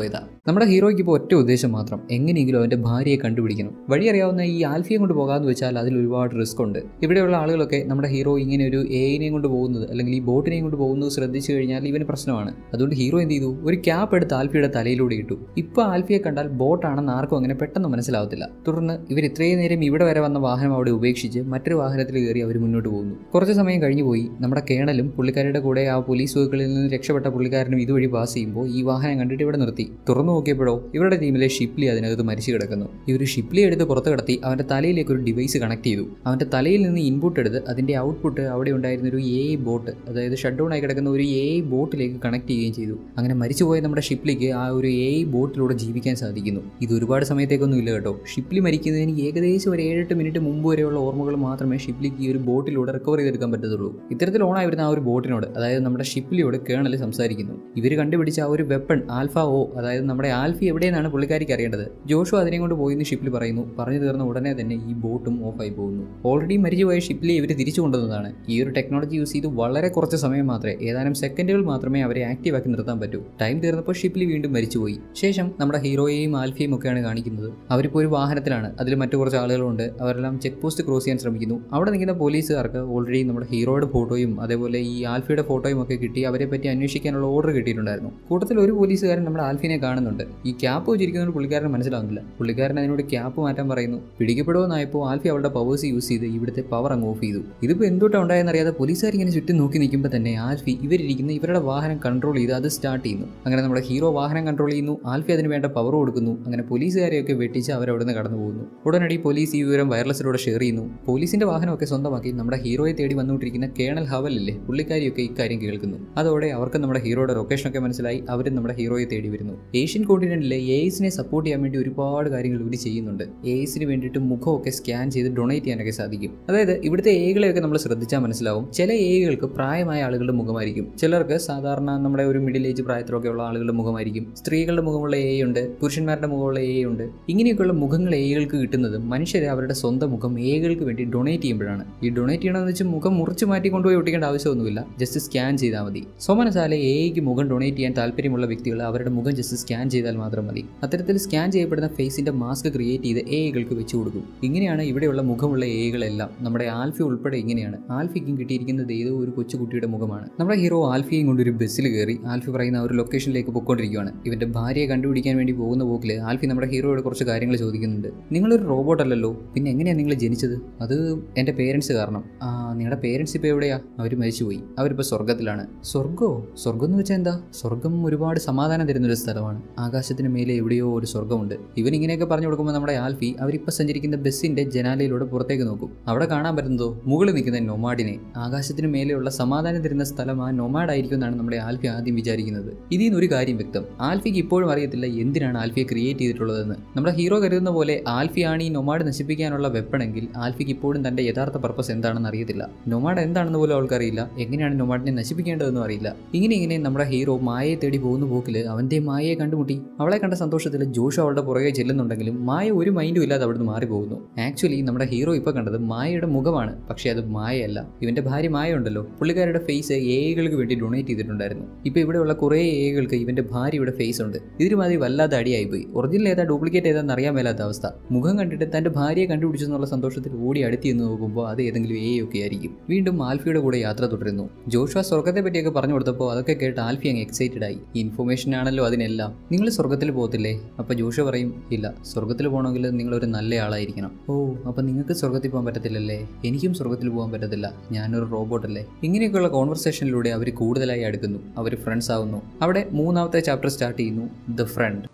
Speaker 1: നമ്മുടെ ഹീറോയ്ക്ക് ഇപ്പോൾ ഒറ്റ ഉദ്ദേശം മാത്രം, എങ്ങനെയെങ്കിലും അവൻ്റെ ഭാര്യയെ കണ്ടുപിടിക്കണം. വഴി അറിയാവുന്ന ഈ ആൽഫിയെ കൊണ്ട് പോകാമെന്ന് വെച്ചാൽ അതിൽ ഒരുപാട് റിസ്ക് ഉണ്ട്. ഇവിടെയുള്ള ആളുകളൊക്കെ നമ്മുടെ ഹീറോ ഇങ്ങനെ ഒരു എഐനെയും കൊണ്ട് പോകുന്നത് അല്ലെങ്കിൽ ഈ ബോട്ടിനെയും കൊണ്ട് പോകുന്നത് ശ്രദ്ധിച്ചു കഴിഞ്ഞാൽ ഇവന് പ്രശ്നമാണ്. അതുകൊണ്ട് ഹീറോ എന്ത് ചെയ്തു, ഒരു ക്യാപ്പ് എടുത്ത് ആൽഫിയുടെ തലയിലൂടെ ഇട്ടു. ഇപ്പോൾ ആൽഫിയെ കണ്ടാൽ ബോട്ടാണെന്ന് ആർക്കും അങ്ങനെ പെട്ടെന്ന് മനസ്സിലാവത്തില്ല. തുടർന്ന് ഇവർ ഇത്രയും നേരം ഇവിടെ വരെ വന്ന വാഹനം അവിടെ ഉപേക്ഷിച്ച് മറ്റൊരു വാഹനത്തിൽ കയറി അവർ മുന്നോട്ട് പോകുന്നു. കുറച്ച് സമയം കഴിഞ്ഞു പോയി. നമ്മുടെ കേണലും പുള്ളിക്കാരുടെ കൂടെ ആ പോലീസ് വെഹിക്കിളിൽ നിന്ന് രക്ഷപ്പെട്ട പുള്ളിക്കാരനും ഇതുവഴി പാസ് ചെയ്യുമ്പോൾ ഈ വാഹനം കണ്ടിട്ട് ഇവിടെ നിർത്തി. തുറന്നു നോക്കിയപ്പോഴോ ഇവരുടെ ടീമിലെ ഷിപ്ലി അതിനകത്ത് മരിച്ചു കിടക്കുന്നു. ഇവർ ഷിപ്ലി എടുത്ത് പുറത്ത് കടത്തി അവൻ്റെ തലയിലേക്ക് ഒരു ഡിവൈസ് കണക്ട് ചെയ്തു. അവൻ്റെ തലയിൽ നിന്ന് ഇൻപുട്ട് എടുത്ത് അതിൻ്റെ ഔട്ട്പുട്ട് അവിടെ ഉണ്ടായിരുന്ന ഒരു എ ഐ ബോട്ട്, അതായത് ഷട്ട് ഡൗൺ ആയി കിടക്കുന്ന ഒരു എ ഐ ബോട്ടിലേക്ക് കണക്ട് ചെയ്യുകയും ചെയ്തു. അങ്ങനെ മരിച്ചുപോയ നമ്മുടെ ഷിപ്ലിക്ക് ആ ഒരു എ ഐ ബോട്ടിലൂടെ ജീവിക്കാൻ സാധിക്കുന്നു. ഇത് ഒരുപാട് സമയത്തേക്കൊന്നും ഇല്ല കേട്ടോ. ഷിപ്ലി മരിക്കുന്നതിന് ഏകദേശം ഒരു ഏഴെട്ട് മിനിറ്റ് മുമ്പ് വരെയുള്ള ഓർമ്മകൾ മാത്രമേ ഷിപ്ലിക്ക് ഈ ഒരു ബോട്ടിലൂടെ റിക്കവർ ചെയ്തെടുക്കാൻ പറ്റത്തുള്ളൂ. ഇത്തരത്തിൽ ഓണായി വരുന്ന ആ ഒരു ബോട്ടിനോട്, അതായത് നമ്മുടെ ഷിപ്ലിയോട് കേണൽ സംസാരിക്കുന്നു. ഇവർ കണ്ടുപിടിച്ച ആ ഒരു വെപ്പൺ ആൽഫ ഓ, അതായത് നമ്മുടെ ആൽഫി എവിടെയെന്നാണ് പുള്ളിക്കാരിക്ക് അറിയേണ്ടത്. ജോഷു അതിനെ കൊണ്ട് പോയി എന്ന് ഷിപ്ലി പറയുന്നു. പറഞ്ഞു തീർന്ന ഉടനെ തന്നെ ഈ ബോട്ടും ഓഫായി പോകുന്നു. ഓൾറെഡി മരിച്ചുപോയ ഷിപ്ലി ഇവർ തിരിച്ചു കൊണ്ടുവന്നതാണ്. ഈ ഒരു ടെക്നോളജി യൂസ് ചെയ്ത് വളരെ കുറച്ച് സമയം മാത്രമേ, ഏതാനും സെക്കൻഡുകൾ മാത്രമേ അവരെ ആക്റ്റീവ് ആക്കി നിർത്താൻ പറ്റൂ. ടൈം തീർന്നപ്പോൾ ഷിപ്ലി വീണ്ടും മരിച്ചുപോയി. ശേഷം നമ്മുടെ ഹീറോയെയും ആൽഫിയും ഒക്കെയാണ് കാണിക്കുന്നത്. അവരിപ്പോൾ ഒരു വാഹനത്തിലാണ്. അതിൽ മറ്റു കുറച്ച് ആളുകളുണ്ട്. അവരെല്ലാം ചെക്ക് പോസ്റ്റ് ക്രോസ് ചെയ്യാൻ ശ്രമിക്കുന്നു. അവിടെ നിൽക്കുന്ന പോലീസുകാർക്ക് ഓൾറെഡി നമ്മുടെ ഹീറോയുടെ ഫോട്ടോയും അതേപോലെ ഈ ആൽഫിയുടെ ഫോട്ടോയും ഒക്കെ കിട്ടി അവരെ പറ്റി അന്വേഷിക്കാനുള്ള ഓർഡർ കിട്ടിയിട്ടുണ്ടായിരുന്നു. കൂട്ടത്തിൽ ഒരു പോലീസുകാരൻ നമ്മുടെ ആൽഫിനെ കാണുന്നുണ്ട്. ഈ ക്യാപ്പ് വെച്ചിരിക്കുന്ന പുള്ളിക്കാരൻ മനസ്സിലാവുന്നില്ല. പുള്ളിക്കാരൻ അതിനോട് ക്യാപ്പ് മാറ്റാൻ പറയുന്നു. പിടിക്കപ്പെടുമെന്നായപ്പോൾ ആൽഫി അവളുടെ പവേഴ്സ് യൂസ് ചെയ്ത് ഇവിടുത്തെ പവർ അങ്ങ് ഓഫ് ചെയ്തു. ഇതിപ്പോൾ എന്തുകൊണ്ടാണ് ഉണ്ടായെന്നറിയാതെ പോലീസുകാർ ഇങ്ങനെ ചുറ്റും നോക്കി നിൽക്കുമ്പോൾ തന്നെ ആൽഫി ഇവരിരിക്കുന്ന ഇവരുടെ വാഹനം കൺട്രോൾ ചെയ്ത് അത് സ്റ്റാർട്ട് ചെയ്യുന്നു. അങ്ങനെ നമ്മുടെ ഹീറോ വാഹനം കൺട്രോൾ ചെയ്യുന്നു. ആൽഫി അതിന് വേണ്ട പവർ കൊടുക്കുന്നു. അങ്ങനെ പോലീസുകാരെയൊക്കെ വെട്ടിച്ച് അവരവിടെ നിന്ന് കടന്നു പോകുന്നു. ഉടനടി പോലീസ് ഈ വിവരം വയർലെസ്സിലൂടെ ഷെയർ ചെയ്യുന്നു. പോലീസിന്റെ വാഹനമൊക്കെ സ്വന്തമാക്കി നമ്മുടെ ഹീറോയെ തേടി വന്നുകൊണ്ടിരിക്കുന്ന കേണൽ ഹവലില്ലേ, പുള്ളിക്കാരിയൊക്കെ ഇക്കാര്യം കേൾക്കുന്നു. അതോടെ അവർക്ക് നമ്മുടെ ഹീറോയുടെ ലൊക്കേഷനൊക്കെ മനസ്സിലായി. അവരും നമ്മുടെ ഹീറോയെ തേടി വരുന്നു. ഏഷ്യൻ കോണ്ടിനെന്റിലെ എഐസിനെ സപ്പോർട്ട് ചെയ്യാൻ വേണ്ടി ഒരുപാട് കാര്യങ്ങൾ ഇവർ ചെയ്യുന്നുണ്ട്. എഐസിന് വേണ്ടിയിട്ട് മുഖമൊക്കെ സ്കാൻ ചെയ്ത് ഡൊണേറ്റ് ചെയ്യാനൊക്കെ സാധിക്കും. അതായത് ഇവിടുത്തെ എഐകളെയൊക്കെ നമ്മൾ ശ്രദ്ധിച്ചാൽ മനസ്സിലാവും. ചില എഐകൾക്ക് പ്രായമായ ആളുകളുടെ മുഖമായിരിക്കും. ചിലർക്ക് സാധാരണ നമ്മുടെ ഒരു മിഡിൽ ഏജ് പ്രായത്തിലൊക്കെ ഉള്ള ആളുകളുടെ മുഖമായിരിക്കും. സ്ത്രീകളുടെ മുഖമുള്ള എഐ ഉണ്ട്, പുരുഷന്മാരുടെ മുഖമുള്ള എഐ ഉണ്ട്. ഇങ്ങനെയൊക്കെയുള്ള മുഖങ്ങൾ എഐകൾക്ക് കിട്ടുന്നത് മനുഷ്യരെ അവരുടെ സ്വന്തം മുഖം എഐകൾക്ക് വേണ്ടി ഡൊണേറ്റ് ചെയ്യുമ്പോഴാണ്. ഈ ഡൊണേറ്റ് ചെയ്യണമെന്ന് വെച്ചാൽ മുഖം മുറിച്ച് മാറ്റി കൊണ്ടുപോയി ഒട്ടിക്കേണ്ട ആവശ്യമൊന്നുമില്ല. ജസ്റ്റ് സ്കാൻ ചെയ്താൽ മതി. സോമനസാലെ എഐക്ക് മുഖം ഡൊണേറ്റ് ചെയ്യാൻ താല്പര്യമുള്ള വ്യക്തികൾ അവരുടെ മുഖം ജസ്റ്റ് സ്കാൻ ചെയ്താൽ മാത്രം മതി. അത്തരത്തിൽ സ്കാൻ ചെയ്യപ്പെടുന്ന ഫേസിന്റെ മാസ്ക് ക്രിയേറ്റ് ചെയ്ത് എഐകൾക്ക് വെച്ചു കൊടുക്കും. ഇങ്ങനെയാണ് ഇവിടെയുള്ള മുഖമുള്ള എഐകളെല്ലാം. നമ്മുടെ ആൽഫി ഉൾപ്പെടെ ഇങ്ങനെയാണ്. ആൽഫിക്കും കിട്ടിയിരിക്കുന്നത് ഏതോ ഒരു കൊച്ചുകുട്ടിയുടെ മുഖമാണ്. നമ്മുടെ ഹീറോ ആൽഫിയും കൊണ്ട് ഒരു ബസ്സിൽ കയറി ആൽഫി പറയുന്ന ഒരു ലൊക്കേഷനിലേക്ക് പൊയ്ക്കൊണ്ടിരിക്കുകയാണ്. ഇവന്റെ ഭാര്യയെ കണ്ടുപിടിക്കാൻ വേണ്ടി പോകുന്ന പോക്കിൽ ആൽഫി നമ്മുടെ ഹീറോയോട് കുറച്ച് കാര്യങ്ങൾ ചോദിക്കുന്നുണ്ട്. നിങ്ങളൊരു റോബോട്ട് അല്ലല്ലോ, പിന്നെ എങ്ങനെയാണ് നിങ്ങൾ ജനിച്ചത്? അത് എൻ്റെ പേരൻസ് കാരണം. ആ, നിങ്ങളുടെ പേരൻസ് ഇപ്പോൾ എവിടെയാ? അവർ മരിച്ചുപോയി. അവരിപ്പോൾ സ്വർഗത്തിലാണ്. സ്വർഗോ? സ്വർഗം എന്ന് വെച്ചാൽ എന്താ? സ്വർഗം ഒരുപാട് സമാധാനം തരുന്നൊരു സ്ഥലമാണ്. ആകാശത്തിന് മേലെ എവിടെയോ ഒരു സ്വർഗമുണ്ട്. ഇവൻ ഇങ്ങനെയൊക്കെ പറഞ്ഞു കൊടുക്കുമ്പോൾ നമ്മുടെ ആൽഫി അവരിപ്പോൾ സഞ്ചരിക്കുന്ന ബസ്സിന്റെ ജനാലയിലൂടെ പുറത്തേക്ക് നോക്കും. അവിടെ കാണാൻ പറ്റുന്നതോ മുകളിൽ നിൽക്കുന്ന നൊമാഡിനെ. ആകാശത്തിന് മേലെയുള്ള സമാധാനം തരുന്ന സ്ഥലം ആ നൊമാഡായിരിക്കും എന്നാണ് നമ്മുടെ ആൽഫി ആദ്യം വിചാരിക്കുന്നത്. ഇതിൽ നിന്ന് ഒരു കാര്യം വ്യക്തം, ആൽഫിക്ക് ഇപ്പോഴും അറിയത്തില്ല എന്തിനാണ് ആൽഫിയെ ക്രിയേറ്റ് ചെയ്തിട്ടുള്ളതെന്ന്. നമ്മുടെ ഹീറോ കരുതുന്ന പോലെ ആൽഫിയാണ് ഈ നൊമാഡ് നശിപ്പിക്കാനുള്ള വെപ്പണെങ്കിൽ ആൽഫിക്ക് ഇപ്പോഴും തന്റെ യഥാർത്ഥ പർപ്പസ് എന്താണെന്ന് അറിയത്തില്ല. നൊമാഡ് എന്താണെന്ന് പോലും അവൾക്കറിയില്ല. എങ്ങനെയാണ് നൊമാഡിനെ നശിപ്പിക്കേണ്ടതെന്നും അറിയില്ല. ഇങ്ങനെ ഇങ്ങനെ നമ്മുടെ ഹീറോ മായയെ തേടി പോകുന്ന പോക്കിൽ അവന്റെ മായയെ കണ്ടുമുട്ടി. അവളെ കണ്ട സന്തോഷത്തിൽ ജോഷു അവളുടെ പുറകെ ചെല്ലുന്നുണ്ടെങ്കിലും മായ ഒരു മൈൻഡും ഇല്ലാതെ അവിടുന്ന് മാറി പോകുന്നു. ആക്ച്വലി നമ്മുടെ ഹീറോ ഇപ്പോൾ കണ്ടത് മായയുടെ മുഖമാണ്. പക്ഷേ അത് മായയല്ല. ഇവന്റെ ഭാര്യ മായ ഉണ്ടല്ലോ, പുള്ളിക്കാരുടെ ഫേസ് എഐകൾക്ക് വേണ്ടി ഡൊണേറ്റ് ചെയ്തിട്ടുണ്ടായിരുന്നു. ഇപ്പോൾ ഇവിടെയുള്ള കുറേ എഐകൾക്ക് ഇവന്റെ ഭാര്യയുടെ ഫേസ് ഉണ്ട്. ഇതിനുമാതിരി വല്ലാതെ അടിയായിപ്പോയി. ഒറിജിനൽ ഏതാ ഡ്യൂപ്ലിക്കേറ്റ് ഏതാണെന്ന് അറിയാൻ മേലാത്ത അവസ്ഥ. മുഖം കണ്ടിട്ട് തന്റെ ഭാര്യയെ കണ്ടുപിടിച്ചെന്നുള്ള സന്തോഷത്തിൽ ഓടി അടുത്തി എന്ന് നോക്കുമ്പോൾ അത് ഏതെങ്കിലും എ ഒക്കെ ആയിരിക്കും. വീണ്ടും ആൽഫിയുടെ കൂടെ യാത്ര തുടരുന്നു. ജോഷുവ സ്വർഗത്തെ പറ്റിയൊക്കെ പറഞ്ഞു കൊടുത്തപ്പോൾ അതൊക്കെ കേട്ട് ആൽഫി അങ്ങ് എക്സൈറ്റഡ് ആയി. ഇൻഫർമേഷൻ ആണല്ലോ അതിനെല്ലാം. നിങ്ങൾ സ്വർഗത്തിൽ പോകത്തില്ലേ? അപ്പോൾ ജോഷു പറയും, ഇല്ല, സ്വർഗത്തിൽ പോകണമെങ്കിൽ നിങ്ങളൊരു നല്ല ആളായിരിക്കണം. ഓ, അപ്പോൾ നിങ്ങൾക്ക് സ്വർഗത്തിൽ പോകാൻ പറ്റത്തില്ലല്ലേ? എനിക്കും സ്വർഗത്തിൽ പോകാൻ പറ്റത്തില്ല, ഞാനൊരു റോബോട്ട് അല്ലേ? ഇങ്ങനെയൊക്കെയുള്ള കോൺവെർസേഷനിലൂടെ അവർ കൂടുതലായി അടുക്കുന്നു. അവർ ഫ്രണ്ട്സ് ആവുന്നു. അവിടെ മൂന്നാമത്തെ ചാപ്റ്റർ സ്റ്റാർട്ട് ചെയ്യുന്നു, ദ ഫ്രണ്ട്.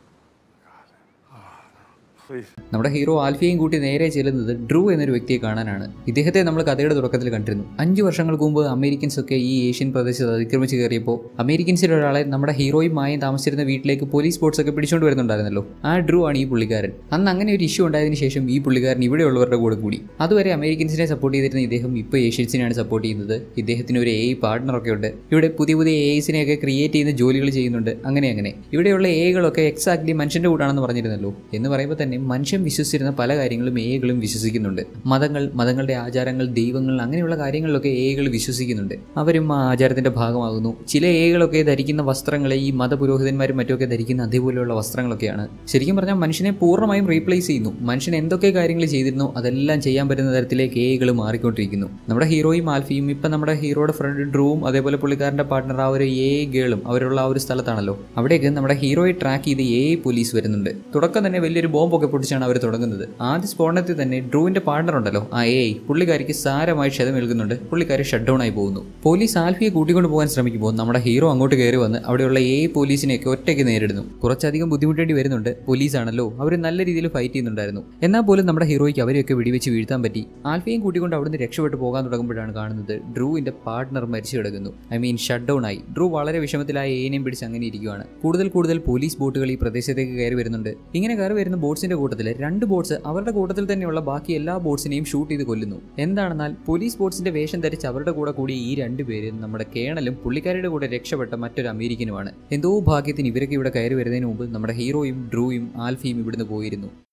Speaker 1: നമ്മുടെ ഹീറോ ആൽഫിയെയും കൂട്ടി നേരെ ചെല്ലുന്നത് ഡ്രൂ എന്നൊരു വ്യക്തിയെ കാണാനാണ്. ഇദ്ദേഹത്തെ നമ്മൾ കഥയുടെ തുടക്കത്തിൽ കണ്ടിരുന്നു. അഞ്ചു വർഷങ്ങൾക്ക് മുമ്പ് അമേരിക്കൻസ് ഒക്കെ ഈ ഏഷ്യൻ പ്രദേശത്ത് അതിക്രമിച്ച് കയറിയപ്പോൾ അമേരിക്കൻസിൽ ഒരാളെ നമ്മുടെ ഹീറോയും മായും താമസിച്ചിരുന്ന വീട്ടിലേക്ക് പോലീസ് ബോട്ട്സ് ഒക്കെ പിടിച്ചുകൊണ്ട് വരുന്നുണ്ടായിരുന്നല്ലോ. ആ ഡ്രൂ ആണ് ഈ പുള്ളിക്കാരൻ. അന്ന് അങ്ങനെ ഒരു ഇഷ്യൂ ഉണ്ടായതിനു ശേഷം ഈ പുള്ളിക്കാരൻ ഇവിടെയുള്ളവരുടെ കൂടെ കൂടി. അതുവരെ അമേരിക്കൻസിനെ സപ്പോർട്ട് ചെയ്തിരുന്ന ഇദ്ദേഹം ഇപ്പോൾ ഏഷ്യൻസിനെയാണ് സപ്പോർട്ട് ചെയ്യുന്നത്. ഇദ്ദേഹത്തിന് ഒരു എ പാർട്ണറൊക്കെ ഉണ്ട്. ഇവിടെ പുതിയ പുതിയ എഐസിനെയൊക്കെ ക്രിയേറ്റ് ചെയ്യുന്ന ജോലികൾ ചെയ്യുന്നുണ്ട്. അങ്ങനെ അങ്ങനെ ഇവിടെയുള്ള എകളൊക്കെ എക്സാക്ട്ലി മനുഷ്യന്റെ കൂടാണെന്ന് പറഞ്ഞിരുന്നല്ലോ. എന്ന് പറയുമ്പോൾ തന്നെ തന്നെ മനുഷ്യൻ വിശ്വസിച്ചിരുന്ന പല കാര്യങ്ങളും എ ഐകളും വിശ്വസിക്കുന്നുണ്ട്. മതങ്ങൾ, മതങ്ങളുടെ ആചാരങ്ങൾ, ദൈവങ്ങൾ, അങ്ങനെയുള്ള കാര്യങ്ങളിലൊക്കെ എ ഐകൾ വിശ്വസിക്കുന്നുണ്ട്. അവരും ആ ആചാരത്തിന്റെ ഭാഗമാകുന്നു. ചില എ ഐകളൊക്കെ ധരിക്കുന്ന വസ്ത്രങ്ങളെ ഈ മതപുരോഹിതന്മാരും മറ്റുമൊക്കെ ധരിക്കുന്ന അതേപോലെയുള്ള വസ്ത്രങ്ങളൊക്കെയാണ്. ശരിക്കും പറഞ്ഞാൽ മനുഷ്യനെ പൂർണ്ണമായും റീപ്ലേസ് ചെയ്യുന്നു. മനുഷ്യൻ എന്തൊക്കെ കാര്യങ്ങൾ ചെയ്തിരുന്നു അതെല്ലാം ചെയ്യാൻ പറ്റുന്ന തരത്തിലേക്ക് എ ഐകൾ മാറിക്കൊണ്ടിരിക്കുന്നു. നമ്മുടെ ഹീറോയും ആൽഫിയും ഇപ്പം നമ്മുടെ ഹീറോയുടെ ഫ്രണ്ട് ഡ്രൂവും അതേപോലെ പുള്ളിക്കാരൻ്റെ പാർട്ട്ണർ ആ ഒരു എ ഐ ഗേളും അവരുള്ള ആ ഒരു സ്ഥലത്താണല്ലോ. അവിടേക്ക് നമ്മുടെ ഹീറോയെ ട്രാക്ക് ചെയ്ത് എ ഐ പോലീസ് വരുന്നുണ്ട്. തുടക്കം തന്നെ വലിയൊരു ബോംബൊക്കെ പൊട്ടിച്ചാണ് അവർ തുടങ്ങുന്നത്. ആദ്യ സ്ഫോടനത്തിൽ തന്നെ ഡ്രൂവിന്റെ പാർട്ണർ ഉണ്ടല്ലോ, ആ എ ഐ, പുള്ളിക്കാരിക്ക് സാരമായി ക്ഷതമേൽക്കുന്നുണ്ട്. പുള്ളിക്കാരി ഷട്ട് ഡൗൺ ആയി പോകുന്നു. പോലീസ് ആൽഫിയെ കൂട്ടിക്കൊണ്ട് പോകാൻ ശ്രമിക്കുമ്പോൾ നമ്മുടെ ഹീറോ അങ്ങോട്ട് കയറി വന്ന് അവിടെയുള്ള എ ഐ പോലീസിനെയൊക്കെ ഒറ്റയ്ക്ക് നേരിടുന്നു. കുറച്ചധികം ബുദ്ധിമുട്ടേണ്ടി വരുന്നുണ്ട്. പോലീസാണല്ലോ, അവർ നല്ല രീതിയിൽ ഫൈറ്റ് ചെയ്യുന്നുണ്ടായിരുന്നു. എന്നാൽ പോലും നമ്മുടെ ഹീറോയ്ക്ക് അവരെയൊക്കെ വെടിവെച്ച് വീഴ്ത്താൻ പറ്റി. ആൽഫയും കൂട്ടിക്കൊണ്ട് അവിടുന്ന് രക്ഷപ്പെട്ടു പോകാൻ തുടങ്ങുമ്പോഴാണ് കാണുന്നത് ഡ്രൂവിന്റെ പാർട്ണർ മരിച്ചു കിടക്കുന്നു. ഐ മീൻ ഷട്ട് ഡൗൺ ആയി. ഡ്രൂ വളരെ വിഷമത്തിലായ എയിനെയും പിടിച്ച് അങ്ങനെ ഇരിക്കുകയാണ്. കൂടുതൽ കൂടുതൽ പോലീസ് ബോട്ടുകൾ ഈ പ്രദേശത്തേക്ക് കയറി വരുന്നുണ്ട്. ഇങ്ങനെ കയറി വരുന്ന ബോട്ട്സിന്റെ കൂട്ടത്തിൽ രണ്ട് ബോട്ട്സ് അവരുടെ കൂട്ടത്തിൽ തന്നെയുള്ള ബാക്കി എല്ലാ ബോട്ട്സിനെയും ഷൂട്ട് ചെയ്ത് കൊല്ലുന്നു. എന്താണെന്നാൽ പോലീസ് ബോട്ട്സിന്റെ വേഷം ധരിച്ച് അവരുടെ കൂടെ കൂടി ഈ രണ്ടുപേര് നമ്മുടെ കേണലും പുള്ളിക്കാരുടെ കൂടെ രക്ഷപ്പെട്ട മറ്റൊരു അമേരിക്കനുമാണ്. എന്തോ ഭാഗ്യത്തിന് ഇവരൊക്കെ ഇവിടെ കയറി വരുന്നതിന് മുമ്പ് നമ്മുടെ ഹീറോയും ഡ്രൂയും ആൽഫിയും ഇവിടുന്ന് പോയിരുന്നു.